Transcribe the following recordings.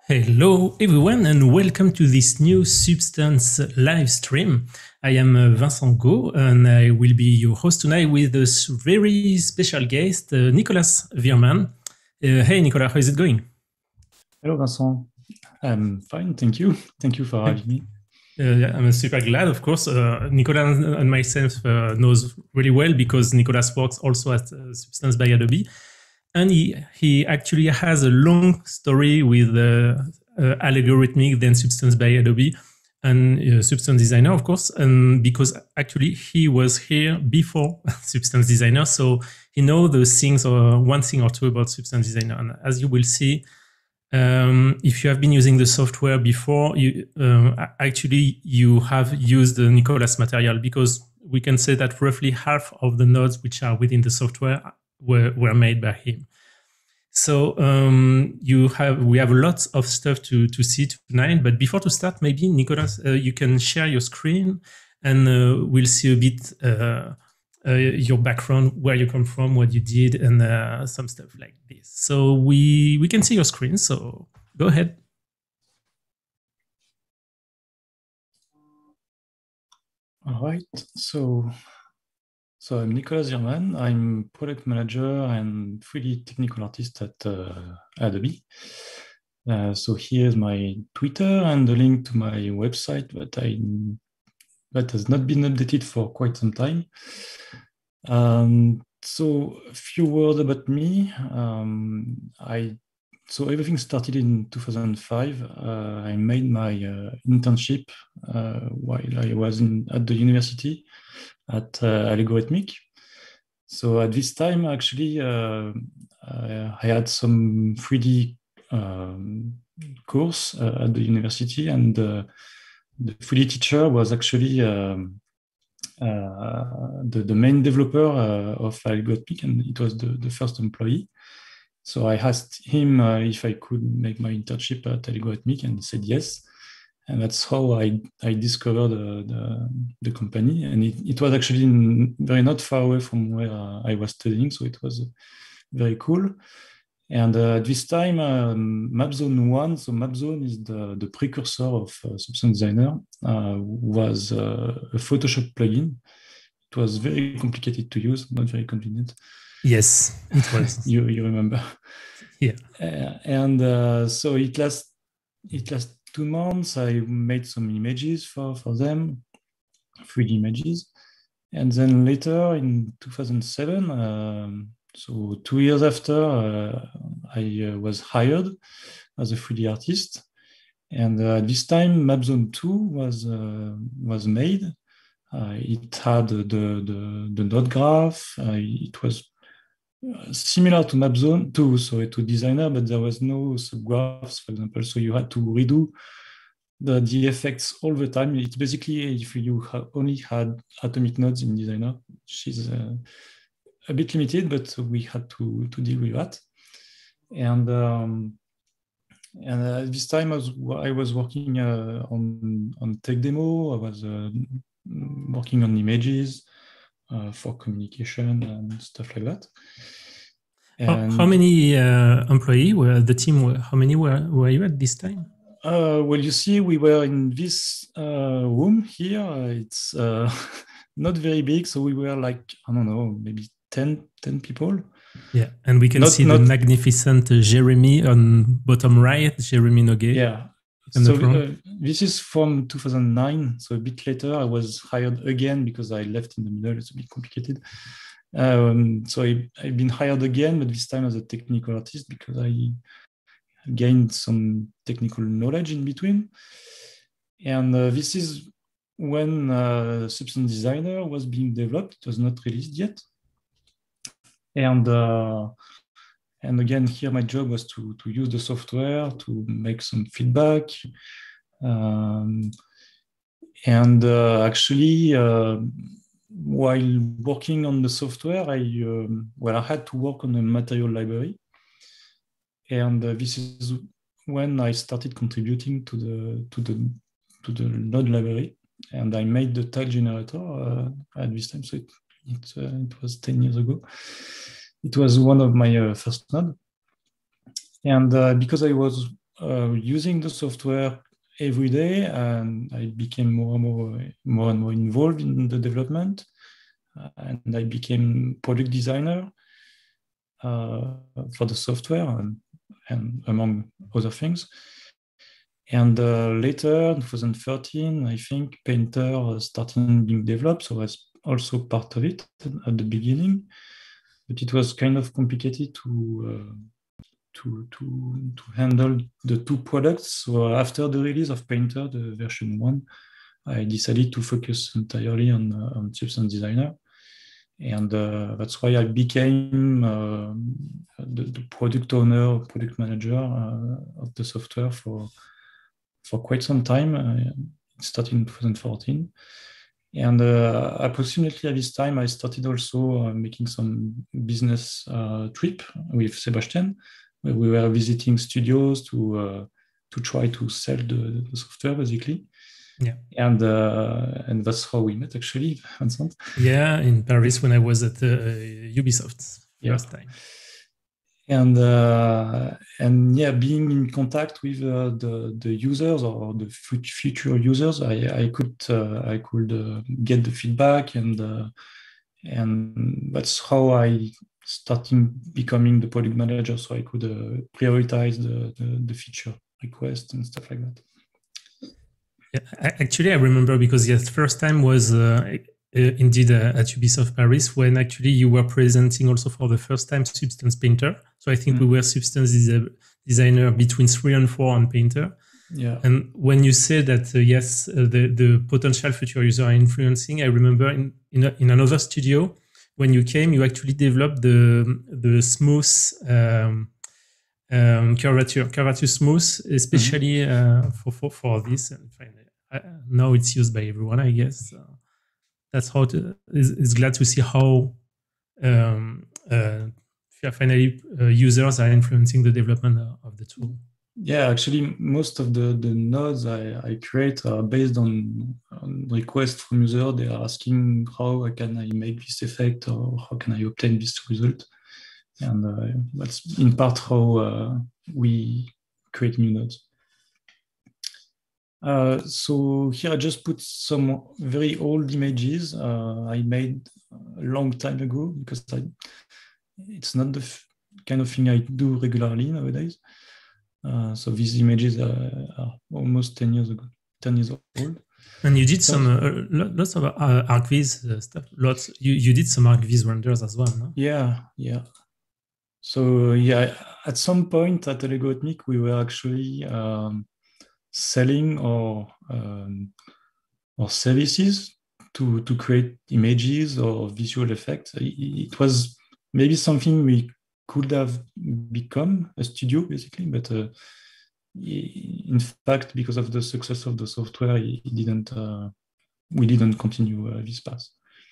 Hello everyone and welcome to this new Substance live stream. I am Vincent Go and I will be your host tonight with a very special guest, Nicolas Wierman. Hey Nicolas, how is it going? Hello Vincent, I'm fine, thank you. Thank you for having me. I'm super glad, of course. Nicolas and myself knows really well because Nicolas works also at Substance by Adobe. And he actually has a long story with Allegorithmic, then Substance by Adobe, and Substance Designer, of course. And because actually he was here before Substance Designer, so he knows those things or one thing or two about Substance Designer. And as you will see, if you have been using the software before, you have used the Nicolas material, because we can say that roughly half of the nodes which are within the software were made by him. So we have lots of stuff to see tonight. But before to start, maybe Nicolas, you can share your screen, and we'll see a bit your background, where you come from, what you did, and some stuff like this. So we can see your screen. So go ahead. All right. So I'm Nicolas Wierman. I'm product manager and 3D technical artist at Adobe. So here's my Twitter and the link to my website that has not been updated for quite some time. So a few words about me. So everything started in 2005. I made my internship while I was at the university at Allegorithmic. So at this time, actually, I had some 3D course at the university, and the 3D teacher was actually the main developer of Allegorithmic, and it was the first employee. So I asked him if I could make my internship at Allegorithmic, and he said yes. And that's how I discovered the company. And it was actually very not far away from where I was studying, so it was very cool. And at this time, Mapzone 1, so Mapzone is the precursor of Substance Designer, was a Photoshop plugin. It was very complicated to use, not very convenient. Yes, it was. you remember? Yeah. So it lasted 2 months. I made some images for them, 3D images. And then later in 2007, so 2 years after, I was hired as a 3D artist. And at this time, Mapzone 2 was made. It had the node graph. It was similar to Mapzone 2, so to Designer, but there was no subgraphs, for example. So you had to redo the effects all the time. It's basically if you only had atomic nodes in Designer, which is a bit limited, but we had to deal with that. And at this time, I was working on tech demo. I was working on images for communication and stuff like that. How many employees were the team? How many were you at this time? Well, you see, we were in this room here. It's not very big, so we were like, I don't know, maybe 10 people. Yeah, and we can see the magnificent Jeremy on bottom right, Jeremy Noguet. Yeah. So this is from 2009, so a bit later. I was hired again because I left in the middle. It's a bit complicated. So I've been hired again, but this time as a technical artist because I gained some technical knowledge in between. And this is when Substance Designer was being developed. It was not released yet. And again, here my job was to use the software, to make some feedback. Actually, while working on the software, I had to work on a material library. And this is when I started contributing to the node library. And I made the tile generator at this time. So it was 10 years ago. It was one of my first nodes. And because I was using the software every day, and I became more and more involved in the development, and I became product designer for the software and among other things. And later, in 2013, I think Painter started being developed, so I was also part of it at the beginning. But it was kind of complicated to handle the two products. So after the release of Painter, the version 1, I decided to focus entirely on Substance Designer. And that's why I became the product owner, product manager of the software for quite some time. It started in 2014. And approximately at this time, I started also making some business trip with Sebastian, where we were visiting studios to try to sell the software, basically. Yeah. And that's how we met, actually, Vincent. Yeah, in Paris when I was at Ubisoft first time. And yeah, being in contact with the users or the future users, I could get the feedback, and that's how I started becoming the product manager, so I could prioritize the feature requests and stuff like that. Yeah, actually, I remember because the first time was indeed at Ubisoft Paris, when actually you were presenting also for the first time Substance Painter. So I think we were Substance designer between 3 and 4 on Painter. Yeah. And when you said that, yes, the potential future user are influencing, I remember in another studio, when you came, you actually developed the smooth curvature smooth, especially for this. And now it's used by everyone, I guess. That's how it's glad to see how finally users are influencing the development of the tool. Yeah, actually, most of the nodes I create are based on requests from users. They are asking, how can I make this effect, or how can I obtain this result? And that's in part how we create new nodes. So here I just put some very old images I made a long time ago, because it's not the kind of thing I do regularly nowadays. So these images are almost 10 years old. And you did some lots of ArcViz stuff. Lots. You did some ArcViz renders as well, no? Yeah. So yeah, at some point at Allegorithmic, we were actually selling our services to create images or visual effects. It was maybe something we could have become a studio, basically, but in fact, because of the success of the software, we didn't continue this path.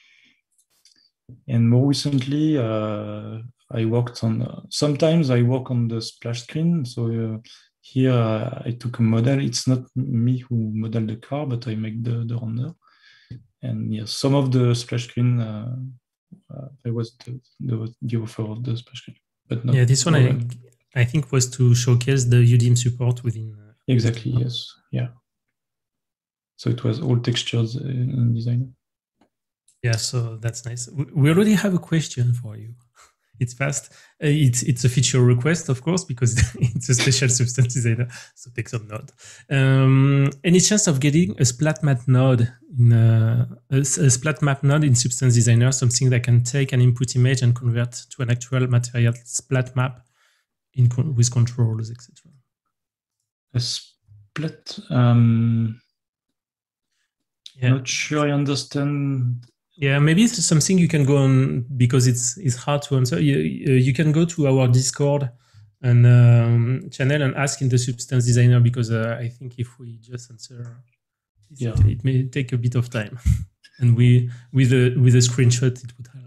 And more recently, I worked on, sometimes I work on the splash screen. So here I took a model. It's not me who modeled the car, but I make the render. And yeah, some of the splash screen, I was the author of the splash screen. But not, yeah, this one I think was to showcase the UDIM support within. Exactly, yes. Yeah. So it was all textures in Designer. Yeah, so that's nice. We already have a question for you. It's fast. It's a feature request, of course, because it's a special Substance Designer, so take some note. Any chance of getting a splat map node a splat map node in Substance Designer, something that can take an input image and convert to an actual material splat map with controls, etc.? A splat. Yeah. Not sure I understand. Yeah, maybe it's something you can go on, because it's hard to answer. You can go to our Discord and channel and ask in the Substance Designer, because I think if we just answer, it may take a bit of time. And with a screenshot, it would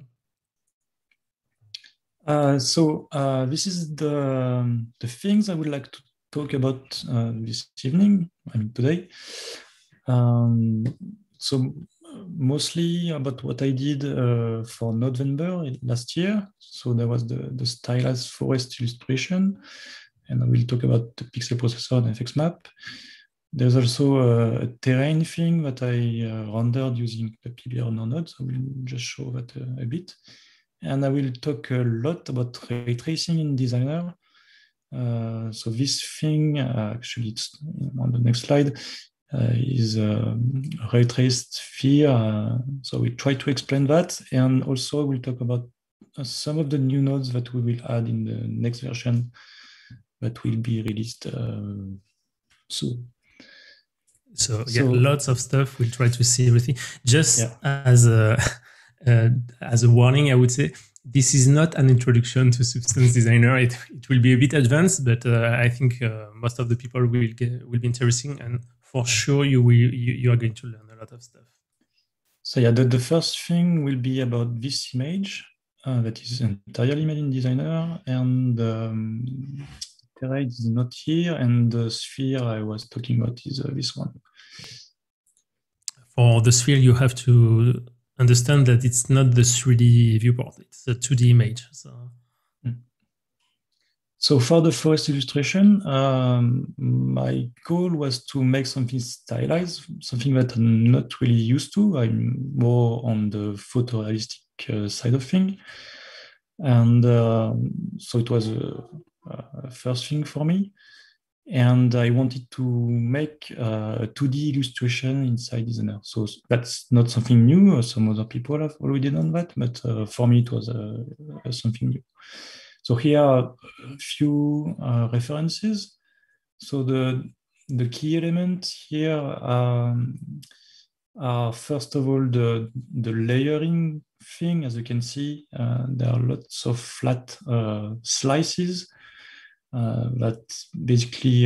help. So this is the things I would like to talk about this evening. I mean today. So mostly about what I did for November last year. So there was the stylized forest illustration, and I will talk about the pixel processor and FXmap. There's also a terrain thing that I rendered using the PBR node, so I will just show that a bit. And I will talk a lot about ray tracing in Designer. So this thing, actually it's on the next slide, is ray traced sphere. So we try to explain that, and also we'll talk about some of the new nodes that we will add in the next version that will be released soon. So lots of stuff. We'll try to see everything. Just as a warning, I would say this is not an introduction to Substance Designer. It will be a bit advanced, but I think most of the people will be interesting, and for sure you are going to learn a lot of stuff. So yeah, the first thing will be about this image that is entirely made in Designer, and terrain is not here, and the sphere I was talking about is this one. For the sphere, you have to understand that it's not the 3D viewport, it's a 2D image. So for the forest illustration, my goal was to make something stylized, something that I'm not really used to. I'm more on the photorealistic side of things. And so it was a first thing for me. And I wanted to make a 2D illustration inside Designer. So that's not something new. Some other people have already done that, but for me, it was something new. So here are a few references. So the key elements here are first of all the layering thing. As you can see, there are lots of flat slices that basically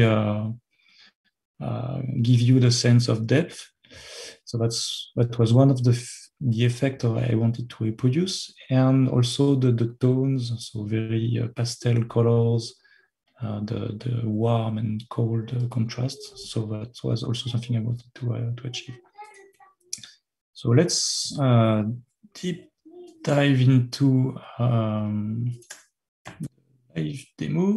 give you the sense of depth. So that was one of the effect I wanted to reproduce, and also the tones, so very pastel colors, the warm and cold contrasts. So that was also something I wanted to achieve. So let's deep dive into live demo.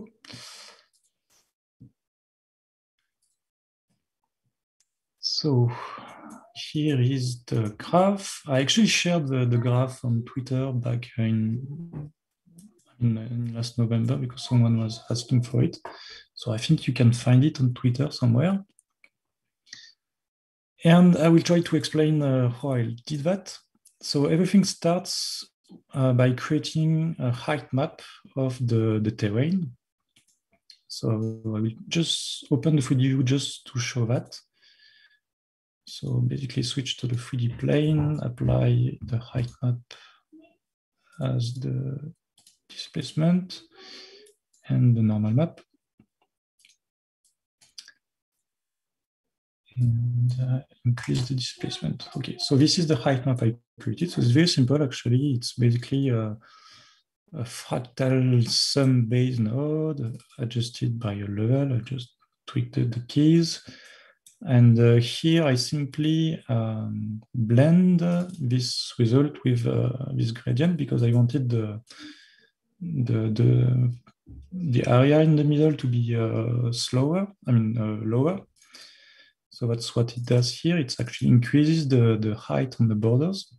So here is the graph. I actually shared the graph on Twitter back in last November because someone was asking for it. So I think you can find it on Twitter somewhere. And I will try to explain how I did that. So everything starts by creating a height map of the terrain. So I will just open the 3D view just to show that. So basically switch to the 3D plane, apply the height map as the displacement and the normal map. And increase the displacement. Okay, so this is the height map I created. So it's very simple, actually. It's basically a fractal sum-based node adjusted by a level. I just tweaked the keys. And here I simply blend this result with this gradient because I wanted the area in the middle to be lower. So that's what it does here. It actually increases the height on the borders.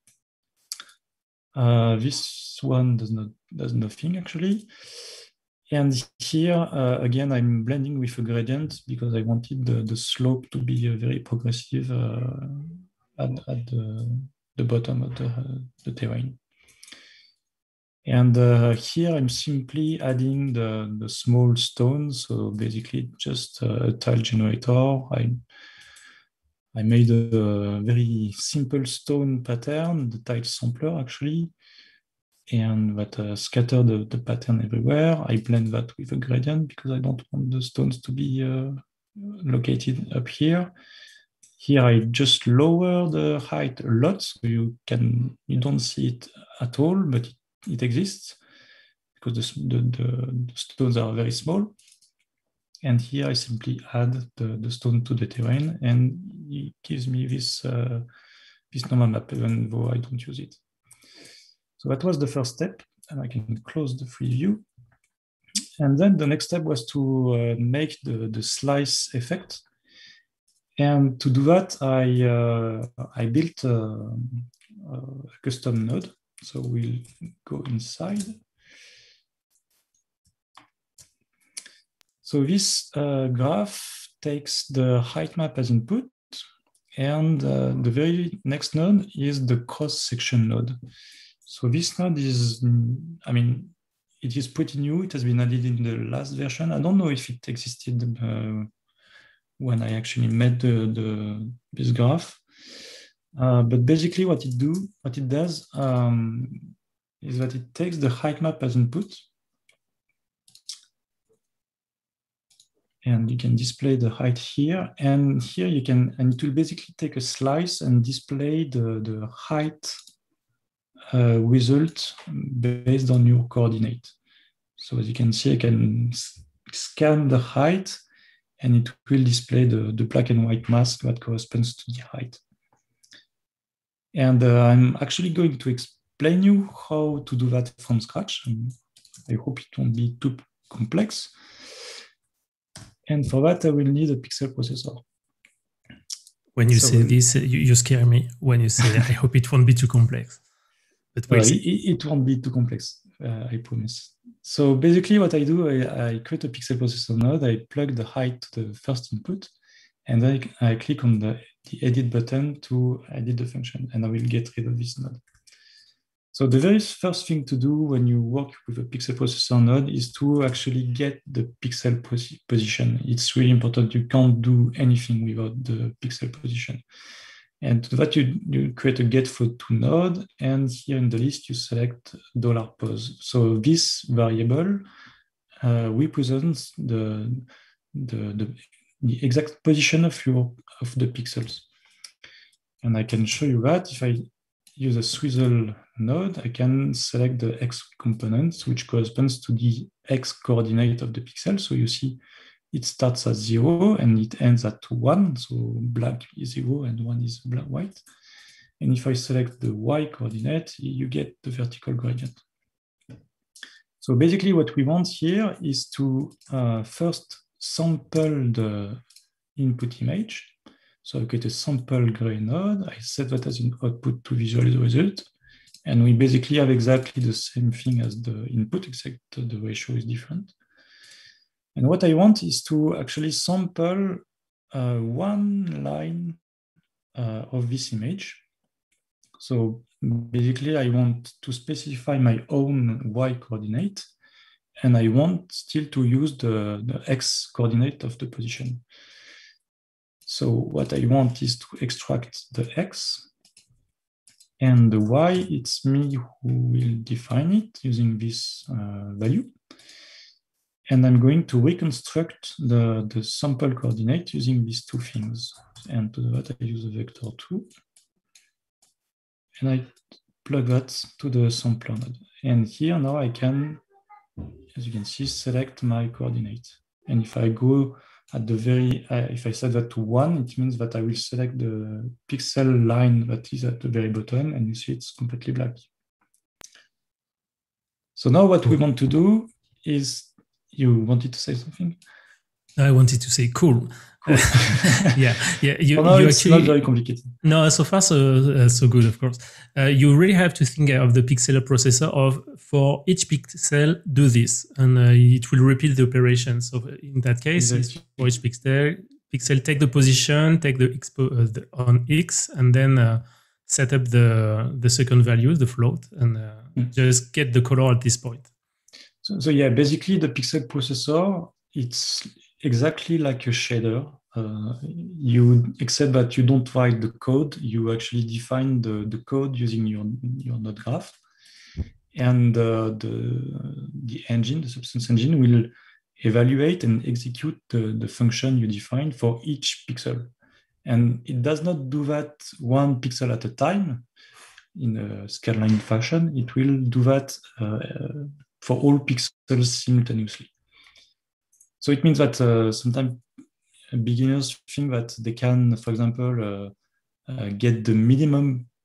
This one does nothing actually. And here, again, I'm blending with a gradient because I wanted the slope to be very progressive at the bottom of the terrain. And here I'm simply adding the small stones. So basically just a tile generator. I made a very simple stone pattern, the tile sampler actually, and that scatter the pattern everywhere. I blend that with a gradient because I don't want the stones to be located up here. Here I just lower the height a lot, so you don't see it at all, but it exists because the stones are very small. And here I simply add the stone to the terrain, and it gives me this normal map, even though I don't use it. So that was the first step, and I can close the 3D view. And then the next step was to make the slice effect. And to do that, I built a custom node. So we'll go inside. So this graph takes the height map as input, and the very next node is the cross-section node. So this node is, I mean, it is pretty new. It has been added in the last version. I don't know if it existed when I actually made this graph. But basically what it does is that it takes the height map as input, and you can display the height here, and here you can, and it will basically take a slice and display the height result based on your coordinate. So as you can see, I can scan the height, and it will display the black and white mask that corresponds to the height. And I'm actually going to explain you how to do that from scratch. And I hope it won't be too complex. And for that, I will need a pixel processor. When you say this, you scare me. When you say, I hope it won't be too complex. But it won't be too complex, I promise. So basically what I do, I create a pixel processor node, I plug the height to the first input, and then I click on the edit button to edit the function, and I will get rid of this node. So the very first thing to do when you work with a pixel processor node is to actually get the pixel position. It's really important. You can't do anything without the pixel position. And to that, you create a get float to node, and here in the list, you select $pos. So this variable represents the exact position of the pixels. And I can show you that if I use a swizzle node, I can select the X component, which corresponds to the X coordinate of the pixel. So you see it starts at 0 and it ends at 1. So black is 0 and 1 is black white. And if I select the Y coordinate, you get the vertical gradient. So basically what we want here is to first sample the input image. So I create a sample gray node. I set that as an output to visualize the result. And we basically have exactly the same thing as the input, except the ratio is different. And what I want is to actually sample one line of this image. So basically, I want to specify my own Y coordinate, and I want still to use the X coordinate of the position. So what I want is to extract the X, and the Y, it's me who will define it using this value. And I'm going to reconstruct the sample coordinate using these two things. And to do that, I use a vector2. And I plug that to the sampler node. And here now I can, as you can see, select my coordinate. And if I go at the very, if I set that to 1, it means that I will select the pixel line that is at the very bottom, and you see it's completely black. So now what we want to do is, you wanted to say something? I wanted to say cool. yeah. You it's actually, not very complicated. No, so far so good, of course. You really have to think of the pixel processor of, for each pixel, do this, and it will repeat the operation. So in that case, exactly. For each pixel, take the position, take the expo on X, and then set up the second value, the float, and just get the color at this point. So yeah, basically the pixel processor, it's exactly like a shader. Except that you don't write the code, you actually define the code using your node graph. And the engine, the Substance engine, will evaluate and execute the function you define for each pixel. And it does not do that one pixel at a time in a scalar fashion. It will do that for all pixels simultaneously. So it means that sometimes beginners think that they can, for example, get the minimum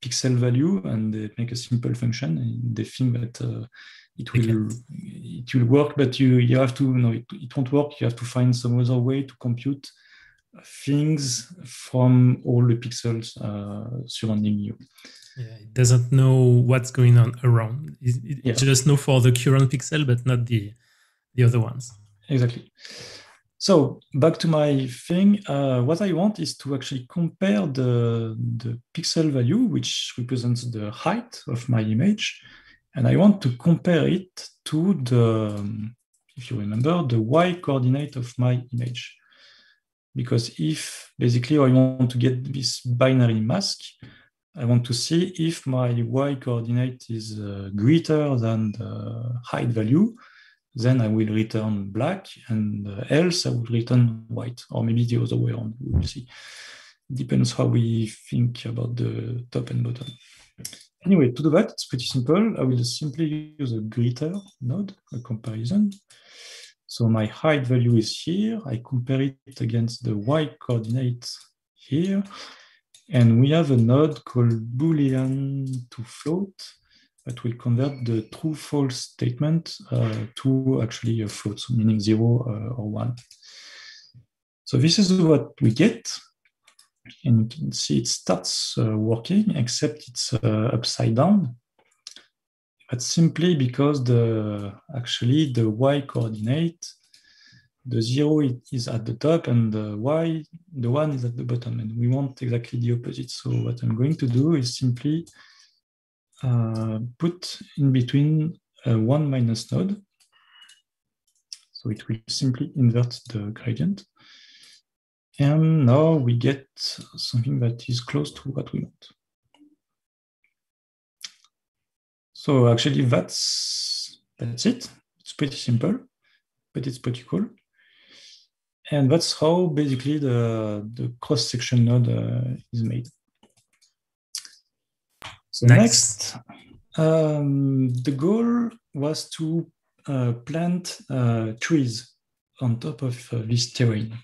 pixel value, and they make a simple function, and they think that it will work, but you have to, no, it won't work. You have to find some other way to compute things from all the pixels surrounding you. Yeah, it doesn't know what's going on around. It just know for the current pixel, but not the other ones. Exactly. So back to my thing, what I want is to actually compare the pixel value, which represents the height of my image, and I want to compare it to the, if you remember, the y coordinate of my image. Because if basically I want to get this binary mask, I want to see if my y coordinate is greater than the height value, then I will return black, and else I will return white, or maybe the other way around. We will see. Depends how we think about the top and bottom. Anyway, to do that, it's pretty simple. I will simply use a greater node, a comparison. So my height value is here. I compare it against the y coordinate here. And we have a node called Boolean to float that will convert the true-false statement to actually a float, so meaning 0 or 1. So this is what we get. And you can see it starts working, except it's upside down. That's simply because actually the y coordinate, the 0 is at the top and the 1 is at the bottom, and we want exactly the opposite. So what I'm going to do is simply put in between a 1 minus node. So it will simply invert the gradient. And now we get something that is close to what we want. So actually that's it. It's pretty simple, but it's pretty cool. And that's how basically the cross-section node is made. So next the goal was to plant trees on top of this terrain.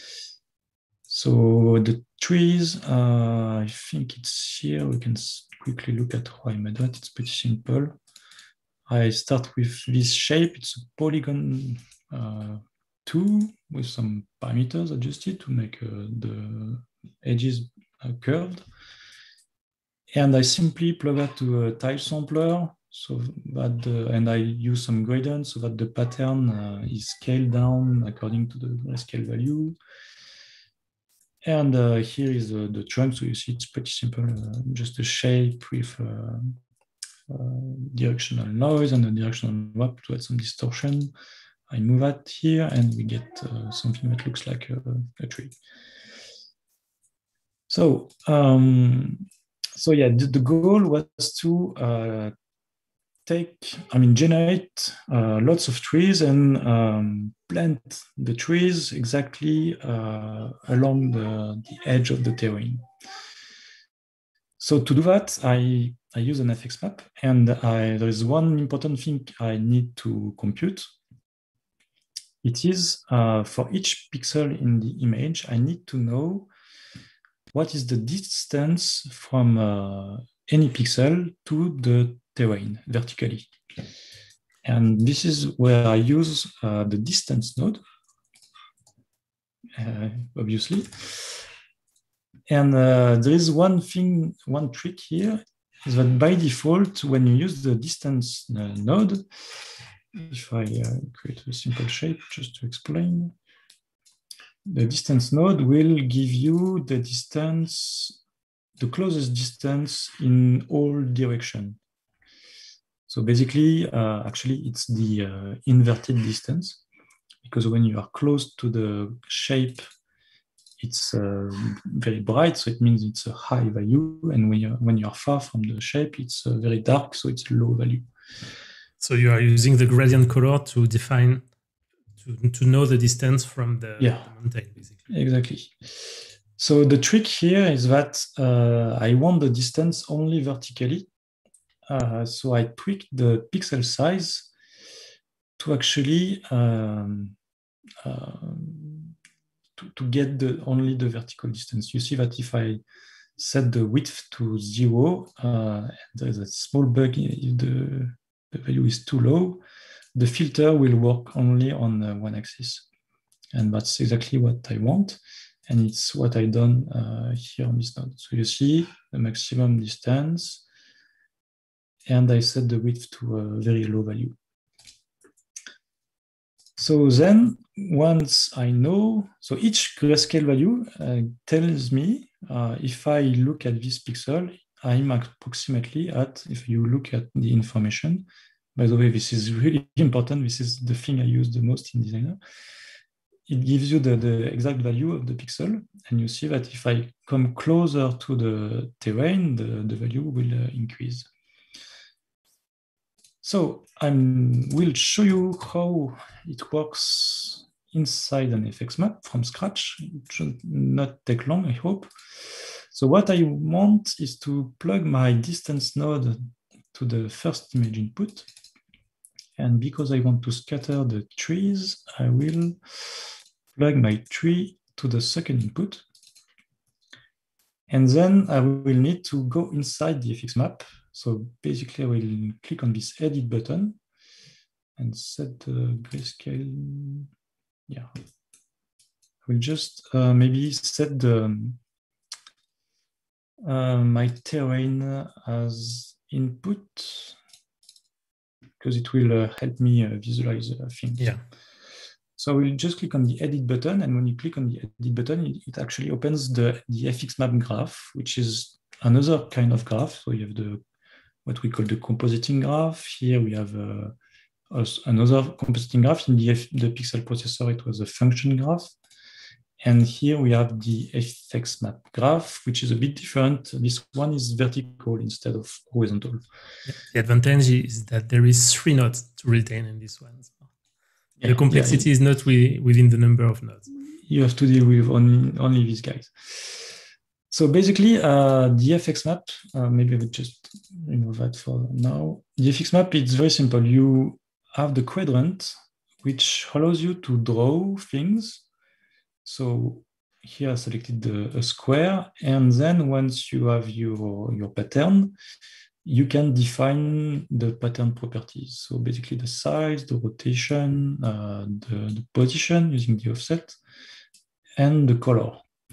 So the trees, I think it's here. We can quickly look at how I made that. It's pretty simple. I start with this shape. It's a polygon 2 with some parameters adjusted to make the edges curved. And I simply plug that to a tile sampler, so that and I use some gradient so that the pattern is scaled down according to the grayscale value. And here is the trunk, so you see it's pretty simple, just a shape with directional noise and a directional map to add some distortion. I move that here and we get something that looks like a tree. So, yeah, the goal was to generate lots of trees and plant the trees exactly along the edge of the terrain. So to do that, I use an FX map, and there is one important thing I need to compute. It is for each pixel in the image, I need to know what is the distance from any pixel to the terrain vertically. And this is where I use the distance node, obviously. And there is one trick here, is that by default, when you use the distance node, if I create a simple shape just to explain, the distance node will give you the distance, the closest distance in all directions. So basically, actually, it's the inverted distance, because when you are close to the shape, it's very bright, so it means it's a high value, and when you are far from the shape, it's very dark, so it's low value. So you are using the gradient color to define, to know the distance from the mountain, basically. Exactly. So the trick here is that I want the distance only vertically. So I tweak the pixel size to actually to get only the vertical distance. You see that if I set the width to 0. There's a small bug if the value is too low. The filter will work only on one axis. And that's exactly what I want. And it's what I done here on this node. So you see the maximum distance, and I set the width to a very low value. So then once I know, so each grayscale value tells me if I look at this pixel, I'm approximately at, if you look at the information, by the way, this is really important. This is the thing I use the most in Designer. It gives you the exact value of the pixel. And you see that if I come closer to the terrain, the value will increase. So I will show you how it works inside an FX map from scratch. It should not take long, I hope. So what I want is to plug my distance node to the first image input. And because I want to scatter the trees, I will plug my tree to the second input. And then I will need to go inside the FX map. So basically, I will click on this edit button and set the grayscale. Yeah, I will just maybe set the my terrain as input, because it will help me visualize things. Yeah. So we'll just click on the edit button, and when you click on the edit button, it actually opens the FX map graph, which is another kind of graph. So you have what we call the compositing graph. Here we have another compositing graph. In the pixel processor, it was a function graph. And here we have the FX map graph, which is a bit different. This one is vertical instead of horizontal. The advantage is that there is 3 nodes to retain in this one. So the complexity is not within the number of nodes. You have to deal with only these guys. So basically, the FX map, maybe I would just remove that for now. The FX map, it's very simple. You have the quadrant, which allows you to draw things. So here I selected a square, and then once you have your pattern, you can define the pattern properties. So basically the size, the rotation, the position using the offset, and the color.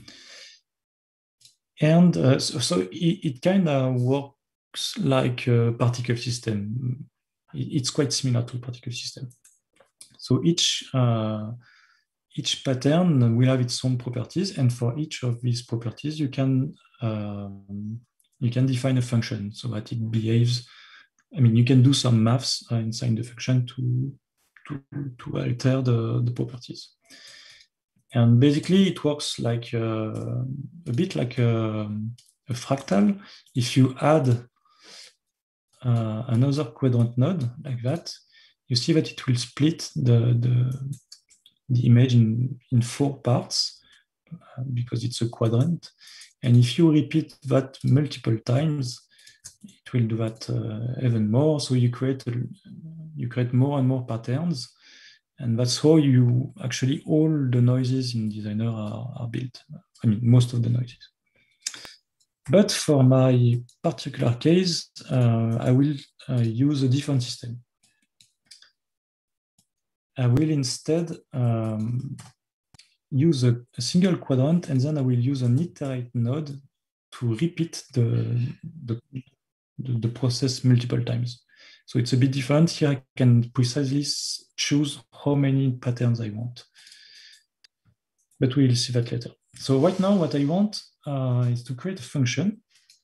And so it kind of works like a particle system. It's quite similar to a particle system. So each pattern will have its own properties, and for each of these properties, you can define a function so that it behaves. I mean, you can do some maths inside the function to alter the properties. And basically, it works like a bit like a fractal. If you add another quadrant node like that, you see that it will split the image in 4 parts because it's a quadrant. And if you repeat that multiple times, it will do that even more. So you create more and more patterns. And that's how actually all the noises in Designer are built. I mean, most of the noises. But for my particular case, I will use a different system. I will instead use a single quadrant, and then I will use an iterate node to repeat the process multiple times. So it's a bit different. Here I can precisely choose how many patterns I want. But we'll see that later. So right now what I want is to create a function.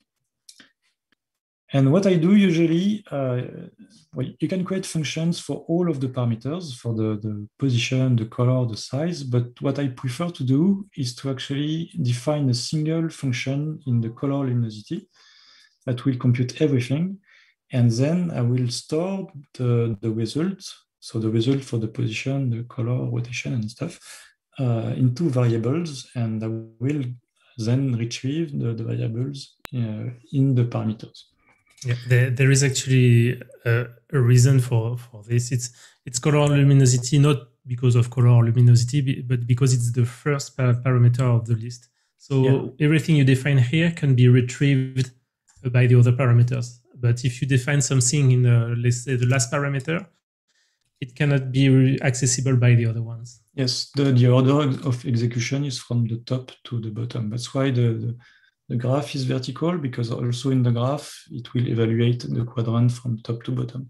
And what I do usually, well, you can create functions for all of the parameters, for the position, the color, the size. But what I prefer to do is to actually define a single function in the color luminosity that will compute everything. And then I will store the result, so the result for the position, the color, rotation, and stuff, into variables. And I will then retrieve the variables in the parameters. Yeah, there is actually a reason for this. It's color luminosity, not because of color luminosity, but because it's the first parameter of the list. So everything you define here can be retrieved by the other parameters. But if you define something in, let's say, the last parameter, it cannot be accessible by the other ones. Yes, the order of execution is from the top to the bottom. That's why the graph is vertical, because also in the graph, it will evaluate the quadrant from top to bottom.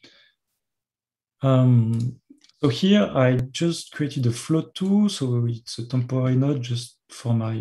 So here I just created a float2, so it's a temporary node just for my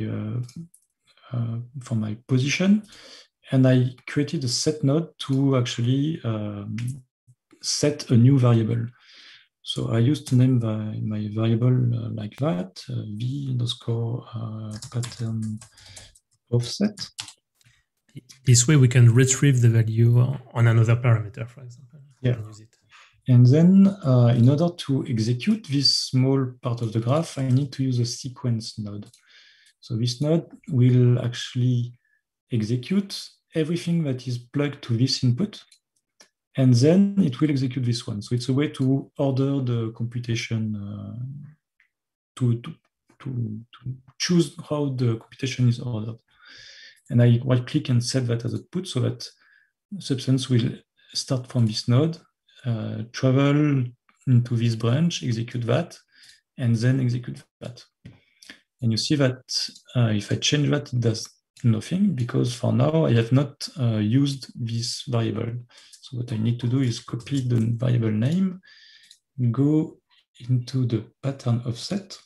position, and I created a set node to actually set a new variable. So I used to name my variable like that, v underscore pattern offset. This way we can retrieve the value on another parameter, for example. Yeah. And use it. And then in order to execute this small part of the graph, I need to use a sequence node. So this node will actually execute everything that is plugged to this input, and then it will execute this one. So it's a way to order the computation, to choose how the computation is ordered. And I right-click and set that as output so that Substance will start from this node, travel into this branch, execute that, and then execute that. And you see that if I change that, it does nothing, because for now I have not used this variable. So what I need to do is copy the variable name, go into the pattern offset,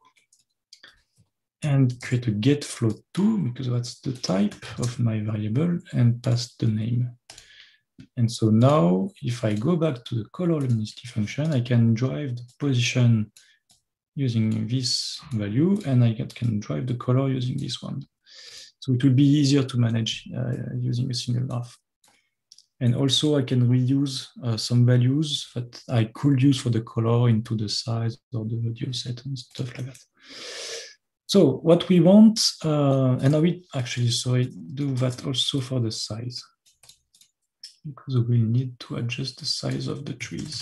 and create a get float2, because that's the type of my variable, and pass the name. And so now, if I go back to the color luminosity function, I can drive the position using this value, and I can drive the color using this one. So it will be easier to manage using a single graph. And also I can reuse some values that I could use for the color into the size or the offset and stuff like that. So what we want, and I will actually, do that also for the size, because we need to adjust the size of the trees.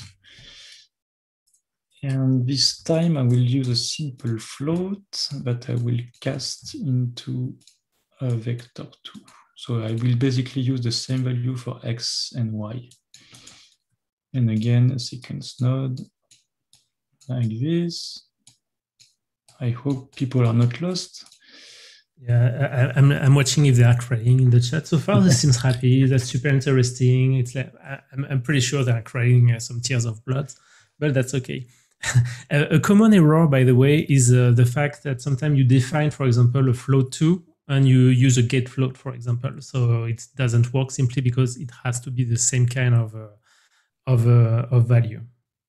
And this time I will use a simple float that I will cast into a vector2. So I will basically use the same value for X and Y. And again, a sequence node like this. I hope people are not lost. Yeah, I'm watching if they are crying in the chat. So far, this seems happy. That's super interesting. It's like I'm pretty sure they are crying some tears of blood, but that's okay. A common error, by the way, is the fact that sometimes you define, for example, a float2 and you use a get float, for example. So it doesn't work simply because it has to be the same kind of value.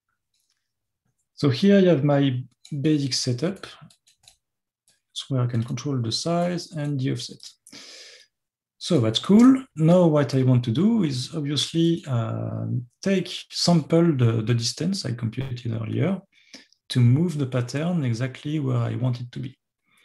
So here you have my basic setup. It's where I can control the size and the offset. So that's cool. Now what I want to do is obviously sample the distance I computed earlier to move the pattern exactly where I want it to be.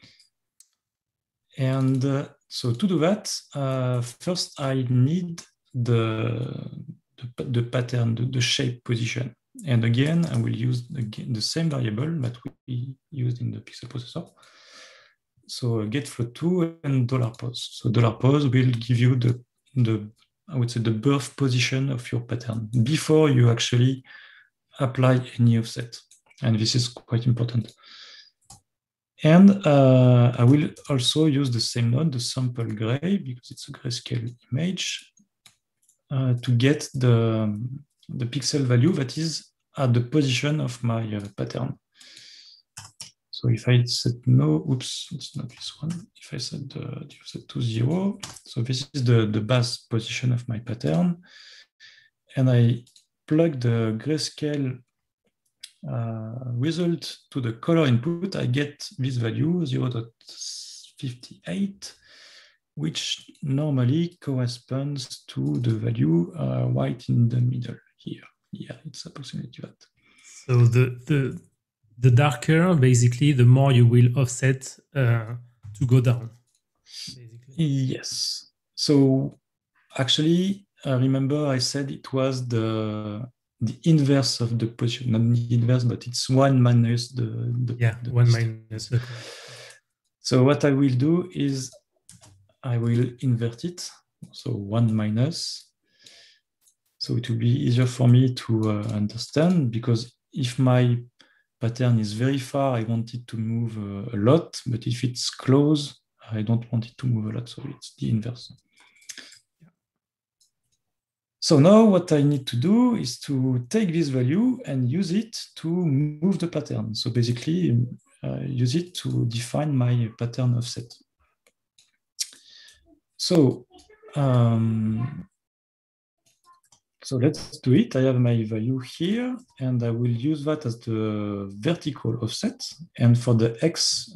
And so to do that, first I need the pattern, the shape position. And again, I will use the same variable that we used in the pixel processor. So get float2 and $pos. So $pos will give you I would say the birth position of your pattern before you actually apply any offset. And this is quite important. And I will also use the same node, the sample gray, because it's a grayscale image, to get the pixel value that is at the position of my pattern. So if I set it's not this one. If I set the offset to 0, so this is the base position of my pattern, and I plug the grayscale result to the color input, I get this value 0.58, which normally corresponds to the value right in the middle here. Yeah, it's approximately that. So the darker, basically, the more you will offset to go down, basically. Yes. So actually, remember I said it was the inverse of the position, not the inverse, but it's 1 minus the 1 minus the. So what I will do is I will invert it. So 1 minus. So it will be easier for me to understand, because if my pattern is very far, I want it to move a lot, but if it's close, I don't want it to move a lot, so it's the inverse. So now what I need to do is to take this value and use it to move the pattern. So basically, use it to define my pattern offset. So, so let's do it. I have my value here, and I will use that as the vertical offset. And for the x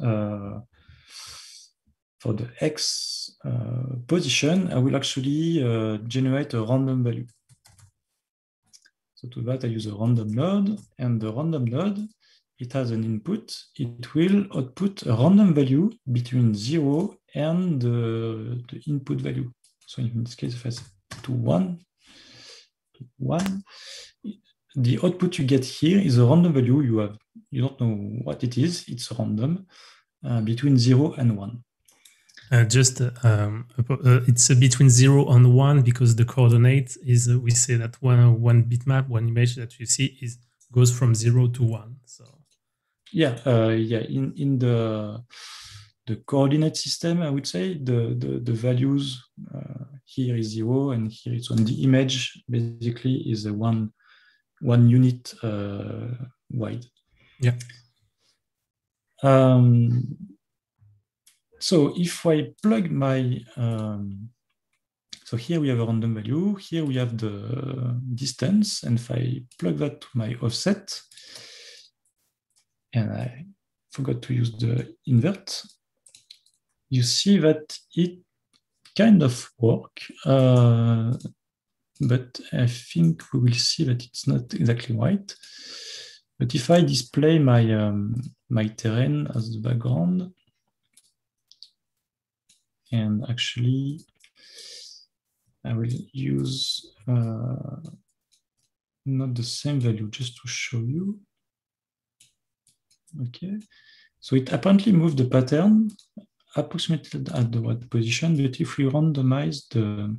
position, I will actually generate a random value. So to that, I use a random node, and the random node, it has an input. It will output a random value between 0 and the input value. So in this case, if I set to 1, the output you get here is a random value. You don't know what it is. It's random between 0 and 1. It's between 0 and 1 because the coordinate is, we say that one bitmap, one image that you see goes from 0 to 1. So yeah, in the coordinate system, I would say the values here is 0 and here it's 1. The image basically is a one unit wide. Yeah. So if I plug my, so here we have a random value, here we have the distance, and if I plug that to my offset, and I forgot to use the invert, you see that it kind of works, but I think we will see that it's not exactly right. But if I display my, my terrain as the background, and actually I will use not the same value, just to show you. Okay, so it apparently moved the pattern approximately at the right position, but if we randomize the...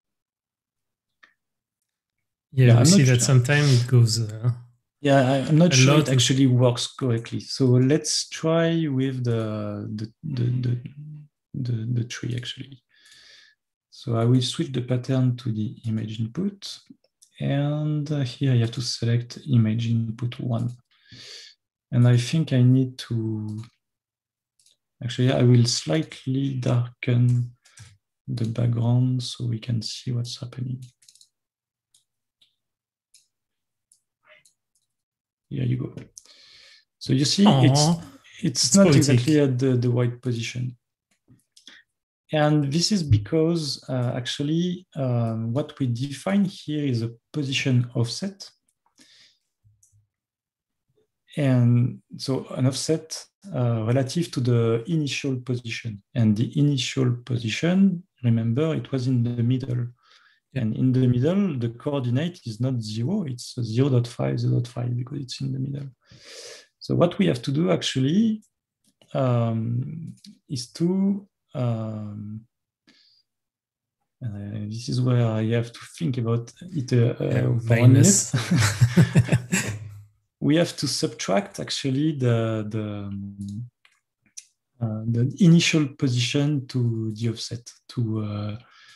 Yeah, we see that sometimes it goes... yeah, I'm not sure it actually works correctly. So let's try with the tree actually. So I will switch the pattern to the image input, and here I have to select image input 1. And I think I need to, actually I will slightly darken the background so we can see what's happening. Here you go. So you see, it's not poetic. Exactly at the right position. And this is because actually what we define here is a position offset. And so an offset relative to the initial position. And the initial position, remember, it was in the middle. Yeah. And in the middle, the coordinate is not 0, it's 0.5, 0.5, because it's in the middle. So what we have to do actually is to, this is where I have to think about it for 1 minute. We have to subtract actually the initial position to the offset to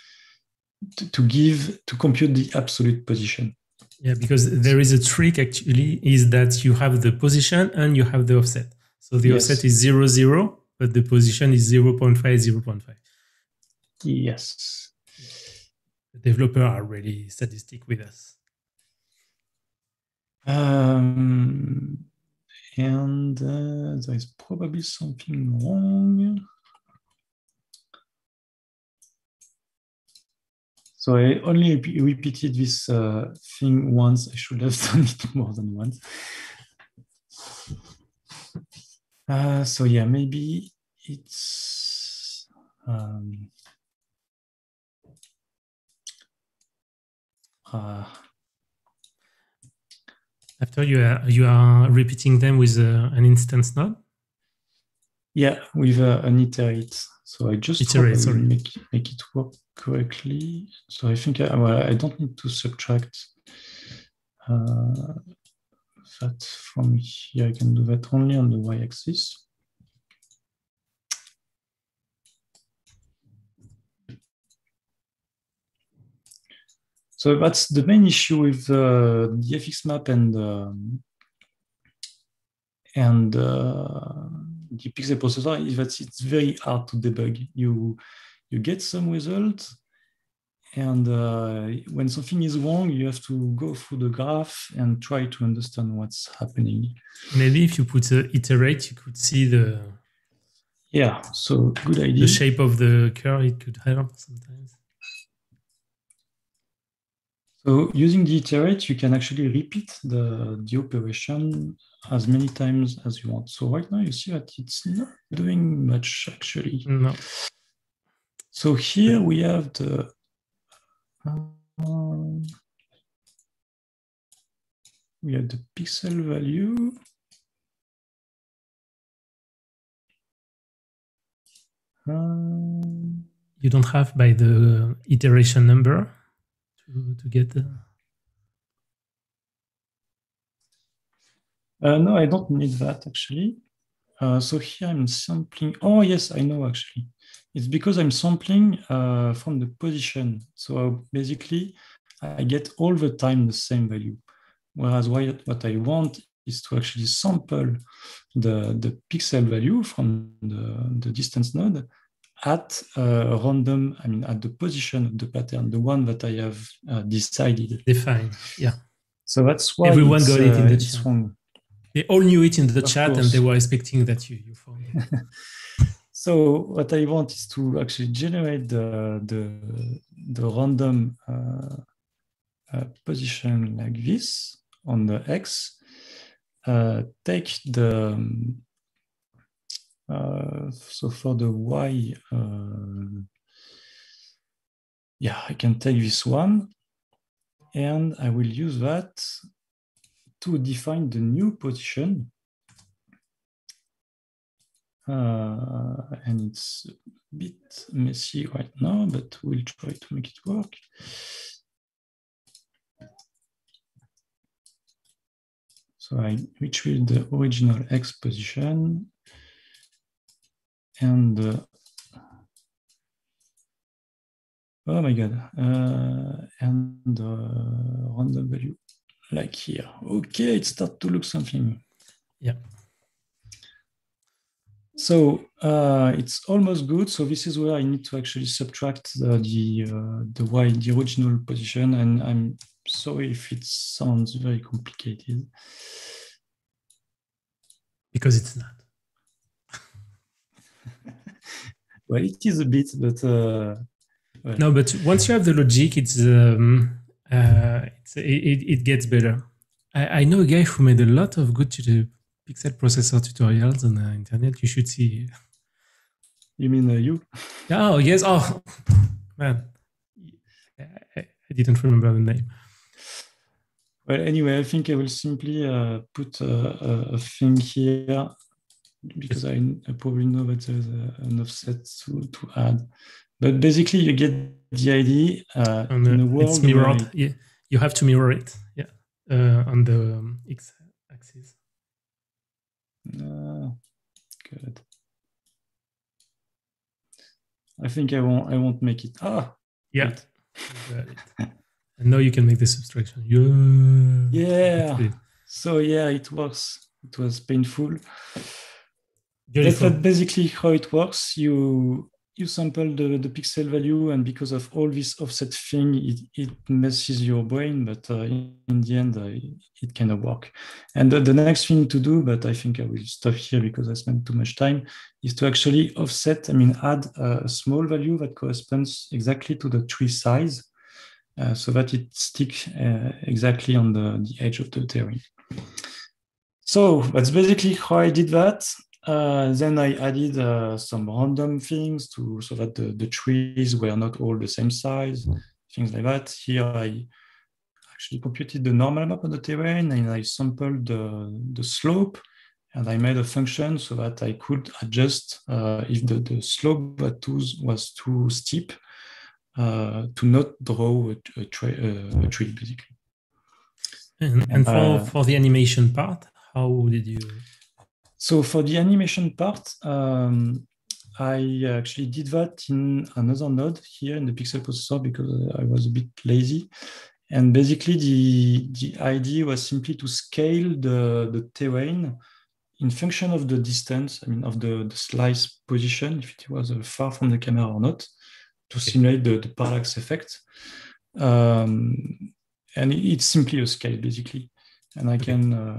compute the absolute position. Yeah, because there is a trick actually, is that you have the position and you have the offset. So the offset is 0, 0, but the position is 0.5, 0.5. Yes. The developers are really sadistic with us. And there is probably something wrong. So I only repeated this thing once. I should have done it more than once. So yeah, maybe it's after you are repeating them with an instance node? Yeah, with an iterate. So I just hope I Iterate, will sorry. make it work correctly. So I think I don't need to subtract that from here. I can do that only on the y-axis. So that's the main issue with the FX map and the pixel processor is that it's very hard to debug. You get some results, and when something is wrong, you have to go through the graph and try to understand what's happening. Maybe if you put iterate, you could see the so good idea. The shape of the curve. It could help sometimes. So using the iterate, you can actually repeat the operation as many times as you want. So right now you see that it's not doing much actually. No. So here we have the pixel value. You don't have by the iteration number to get the... No, I don't need that actually. So here I'm sampling. Oh yes, I know actually. It's because I'm sampling from the position. So basically, I get all the time the same value. Whereas what I want is to actually sample the pixel value from the distance node at random, at the position of the pattern, the one that I have decided. Define, yeah. So that's why everyone got it in the it's chat. wrong. They all knew it in the chat, course. And they were expecting that you found it. So what I want is to actually generate the random position like this on the X, take the, so for the Y, I can take this one, and I will use that to define the new position. And it's a bit messy right now, but we'll try to make it work. So I retrieve the original X position and oh my God, and random value like here. Okay, it starts to look something. Yeah. So it's almost good. So this is where I need to actually subtract the original position, and I'm sorry if it sounds very complicated. Because it's not. Well, it is a bit, but well. No, but once you have the logic, it gets better. I know a guy who made a lot of good pixel processor tutorials on the internet. You should see. You mean you? Oh yes. Oh man, I didn't remember the name. Well, anyway, I think I will simply put a thing here because I probably know that there's an offset to add. But basically, you get the idea. In a world it's mirrored. Yeah, you have to mirror it. Yeah, on the x-axis. Good. I think I won't make it. Yeah. And now you can make the subtraction. Yeah. So yeah, it works. It was painful. Beautiful. That's basically how it works. You sample the pixel value, and because of all this offset thing, it messes your brain, but in the end, it kind of work. And the next thing to do, but I think I will stop here because I spent too much time, is to actually offset, add a small value that corresponds exactly to the tree size, so that it sticks exactly on the edge of the terrain. So that's basically how I did that. Then I added some random things so that the trees were not all the same size, things like that. Here I actually computed the normal map of the terrain, and I sampled the slope, And I made a function so that I could adjust if the slope that was too steep to not draw a tree, basically. And for the animation part, how did you? So for the animation part, I actually did that in another node here in the pixel processor because I was a bit lazy. And basically the idea was simply to scale the terrain in function of the distance, I mean, of the slice position, if it was far from the camera or not, to simulate the parallax effect. And it's simply a scale, basically. And I can,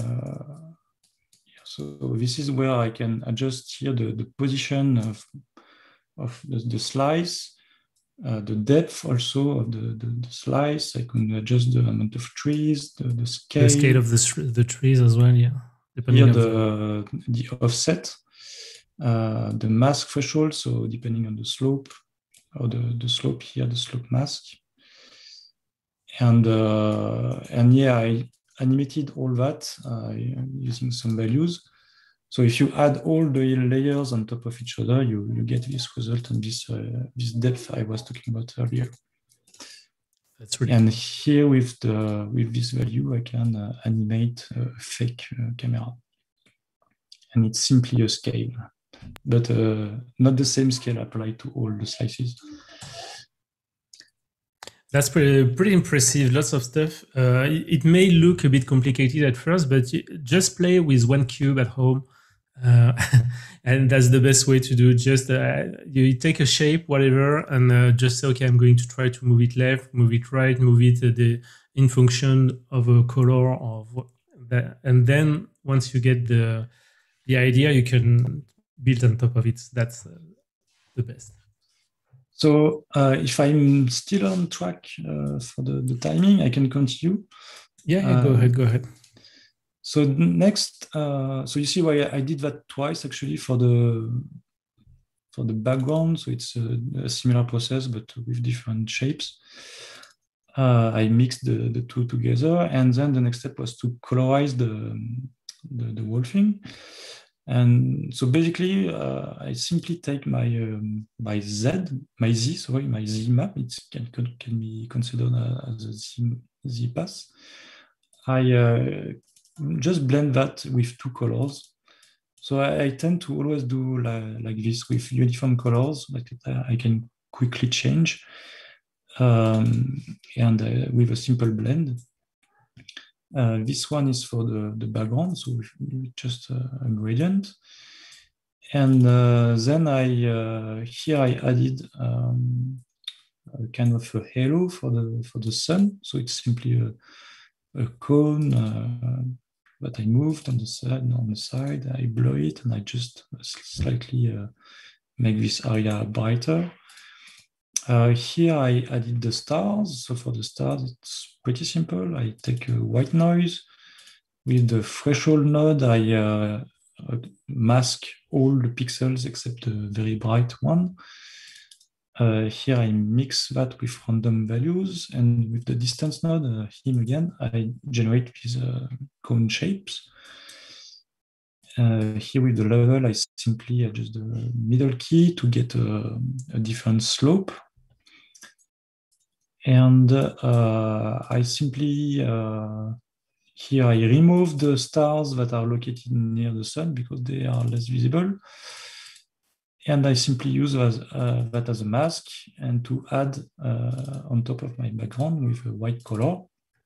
so this is where I can adjust here the position of the slice, the depth also of the slice. I can adjust the amount of trees, the scale. The scale of the trees as well, yeah. Depending here the offset, the mask threshold, so depending on the slope, or the slope here, the slope mask. And yeah, I animated all that using some values. So if you add all the layers on top of each other, you get this result and this depth I was talking about earlier. That's really and cool. Here with this value, I can animate a fake camera. And it's simply a scale, but not the same scale applied to all the slices. That's pretty impressive. Lots of stuff. It may look a bit complicated at first, but just play with one cube at home. And that's the best way to do it. Just you take a shape, whatever, and just say, okay, I'm going to try to move it left, move it right, move it in function of a color of that. And then once you get the idea, you can build on top of it. That's the best. So if I'm still on track for the timing, I can continue. Yeah, go ahead. So next, so you see why I did that twice actually for the background. So it's a similar process, but with different shapes. I mixed the two together, and then the next step was to colorize the whole thing. And so basically, I simply take my Z map. It can be considered as a Z path. I just blend that with two colors. So I tend to always do like this with uniform colors, like I can quickly change, and with a simple blend. This one is for the background, so with just a gradient. And then here I added a kind of a halo for the sun. So it's simply a cone that I moved on the side. I blow it and I just slightly make this area brighter. Here I added the stars. So for the stars, it's pretty simple. I take a white noise. With the threshold node, I mask all the pixels except the very bright one. Here I mix that with random values, and with the distance node, him again, I generate these cone shapes. Here with the level, I simply adjust the middle key to get a different slope. And I simply, here I remove the stars that are located near the sun because they are less visible. And I simply use that as a mask and to add on top of my background with a white color.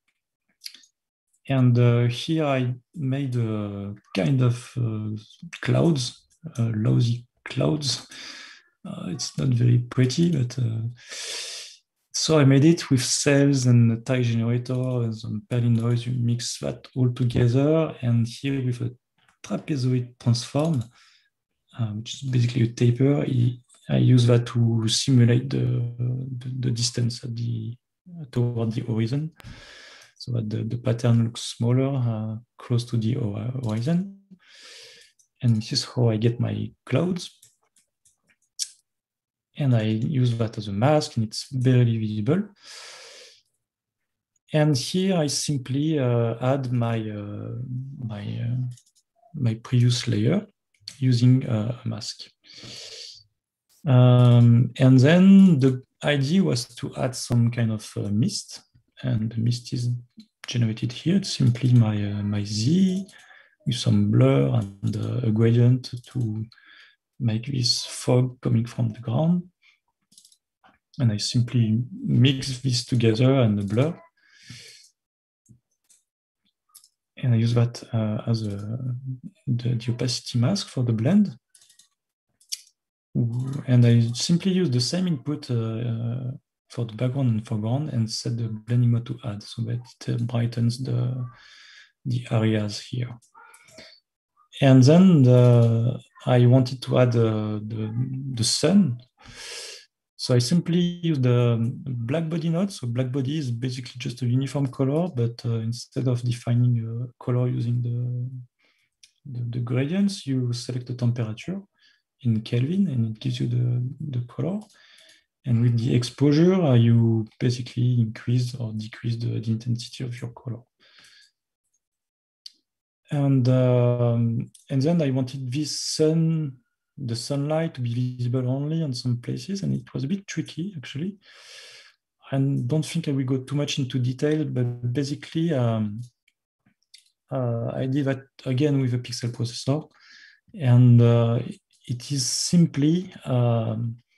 And here I made a kind of clouds, lousy clouds. It's not very pretty, but so I made it with cells and a type generator and some Perlin noise. You mix that all together, and here with a trapezoid transform, which is basically a taper, I use that to simulate the distance toward the horizon, so that the pattern looks smaller, close to the horizon. And this is how I get my clouds. And I use that as a mask, and it's barely visible. And here I simply add my my previous layer using a mask. And then the idea was to add some kind of mist, and the mist is generated here. It's simply my Z with some blur and a gradient to make this fog coming from the ground. And I simply mix this together and the blur. And I use that as the opacity mask for the blend. And I simply use the same input for the background and foreground and set the blending mode to add so that it brightens the areas here. And then I wanted to add the sun. So I simply use the black body node. So black body is basically just a uniform color, but instead of defining a color using the gradients, you select the temperature in Kelvin and it gives you the color. And with the exposure, you basically increase or decrease the intensity of your color. And then I wanted the sunlight to be visible only in some places, and it was a bit tricky actually. I don't think I will go too much into detail, but basically I did that again with a pixel processor, and it is simply a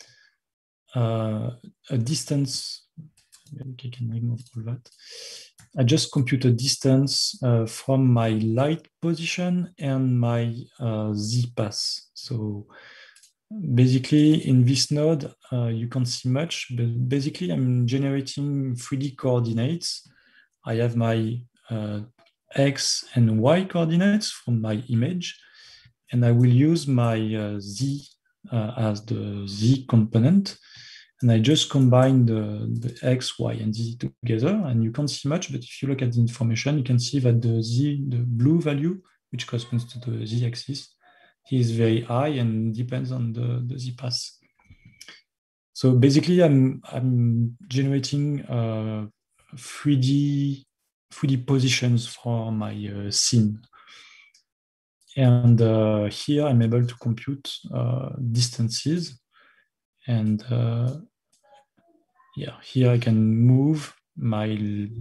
distance. Maybe I can remove all that. I just compute a distance from my light position and my Z pass. So basically in this node, you can't see much, but basically I'm generating 3D coordinates. I have my X and Y coordinates from my image, and I will use my Z as the Z component. And I just combine the X, Y, and Z together, and you can't see much, but if you look at the information, you can see that the blue value, which corresponds to the Z axis, is very high and depends on the Z pass. So basically, I'm generating 3D positions for my scene. And here I'm able to compute distances, and yeah, here I can move my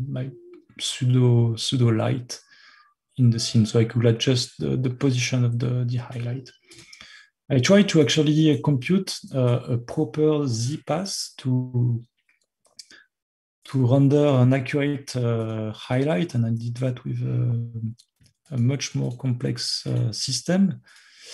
pseudo light in the scene, so I could adjust the position of the highlight. I tried to actually compute a proper Z pass to render an accurate highlight, and I did that with a much more complex system.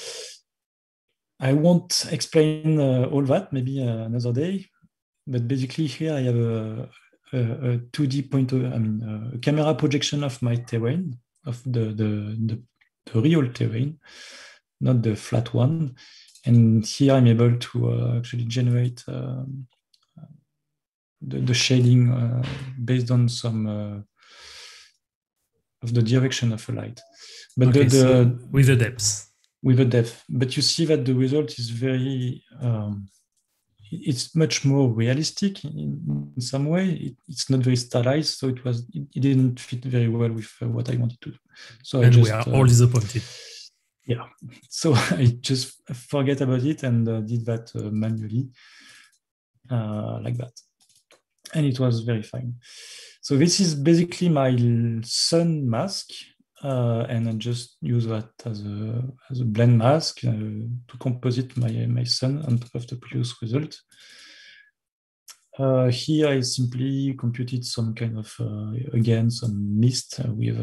I won't explain all that, maybe another day. But basically here I have a 2D point of, a camera projection of my terrain, of the real terrain, not the flat one. And here I'm able to actually generate the shading based on some of the direction of a light. But okay, so with the depth. With the depth. But you see that the result is very it's much more realistic in some way. It's not very stylized, so it didn't fit very well with what I wanted to do. So and we are all disappointed. Yeah, so I just forget about it and did that manually like that, and it was very fine. So this is basically my sun mask, and I just use that as a blend mask to composite my sun on top of the previous result. Here I simply computed some kind of, again, some mist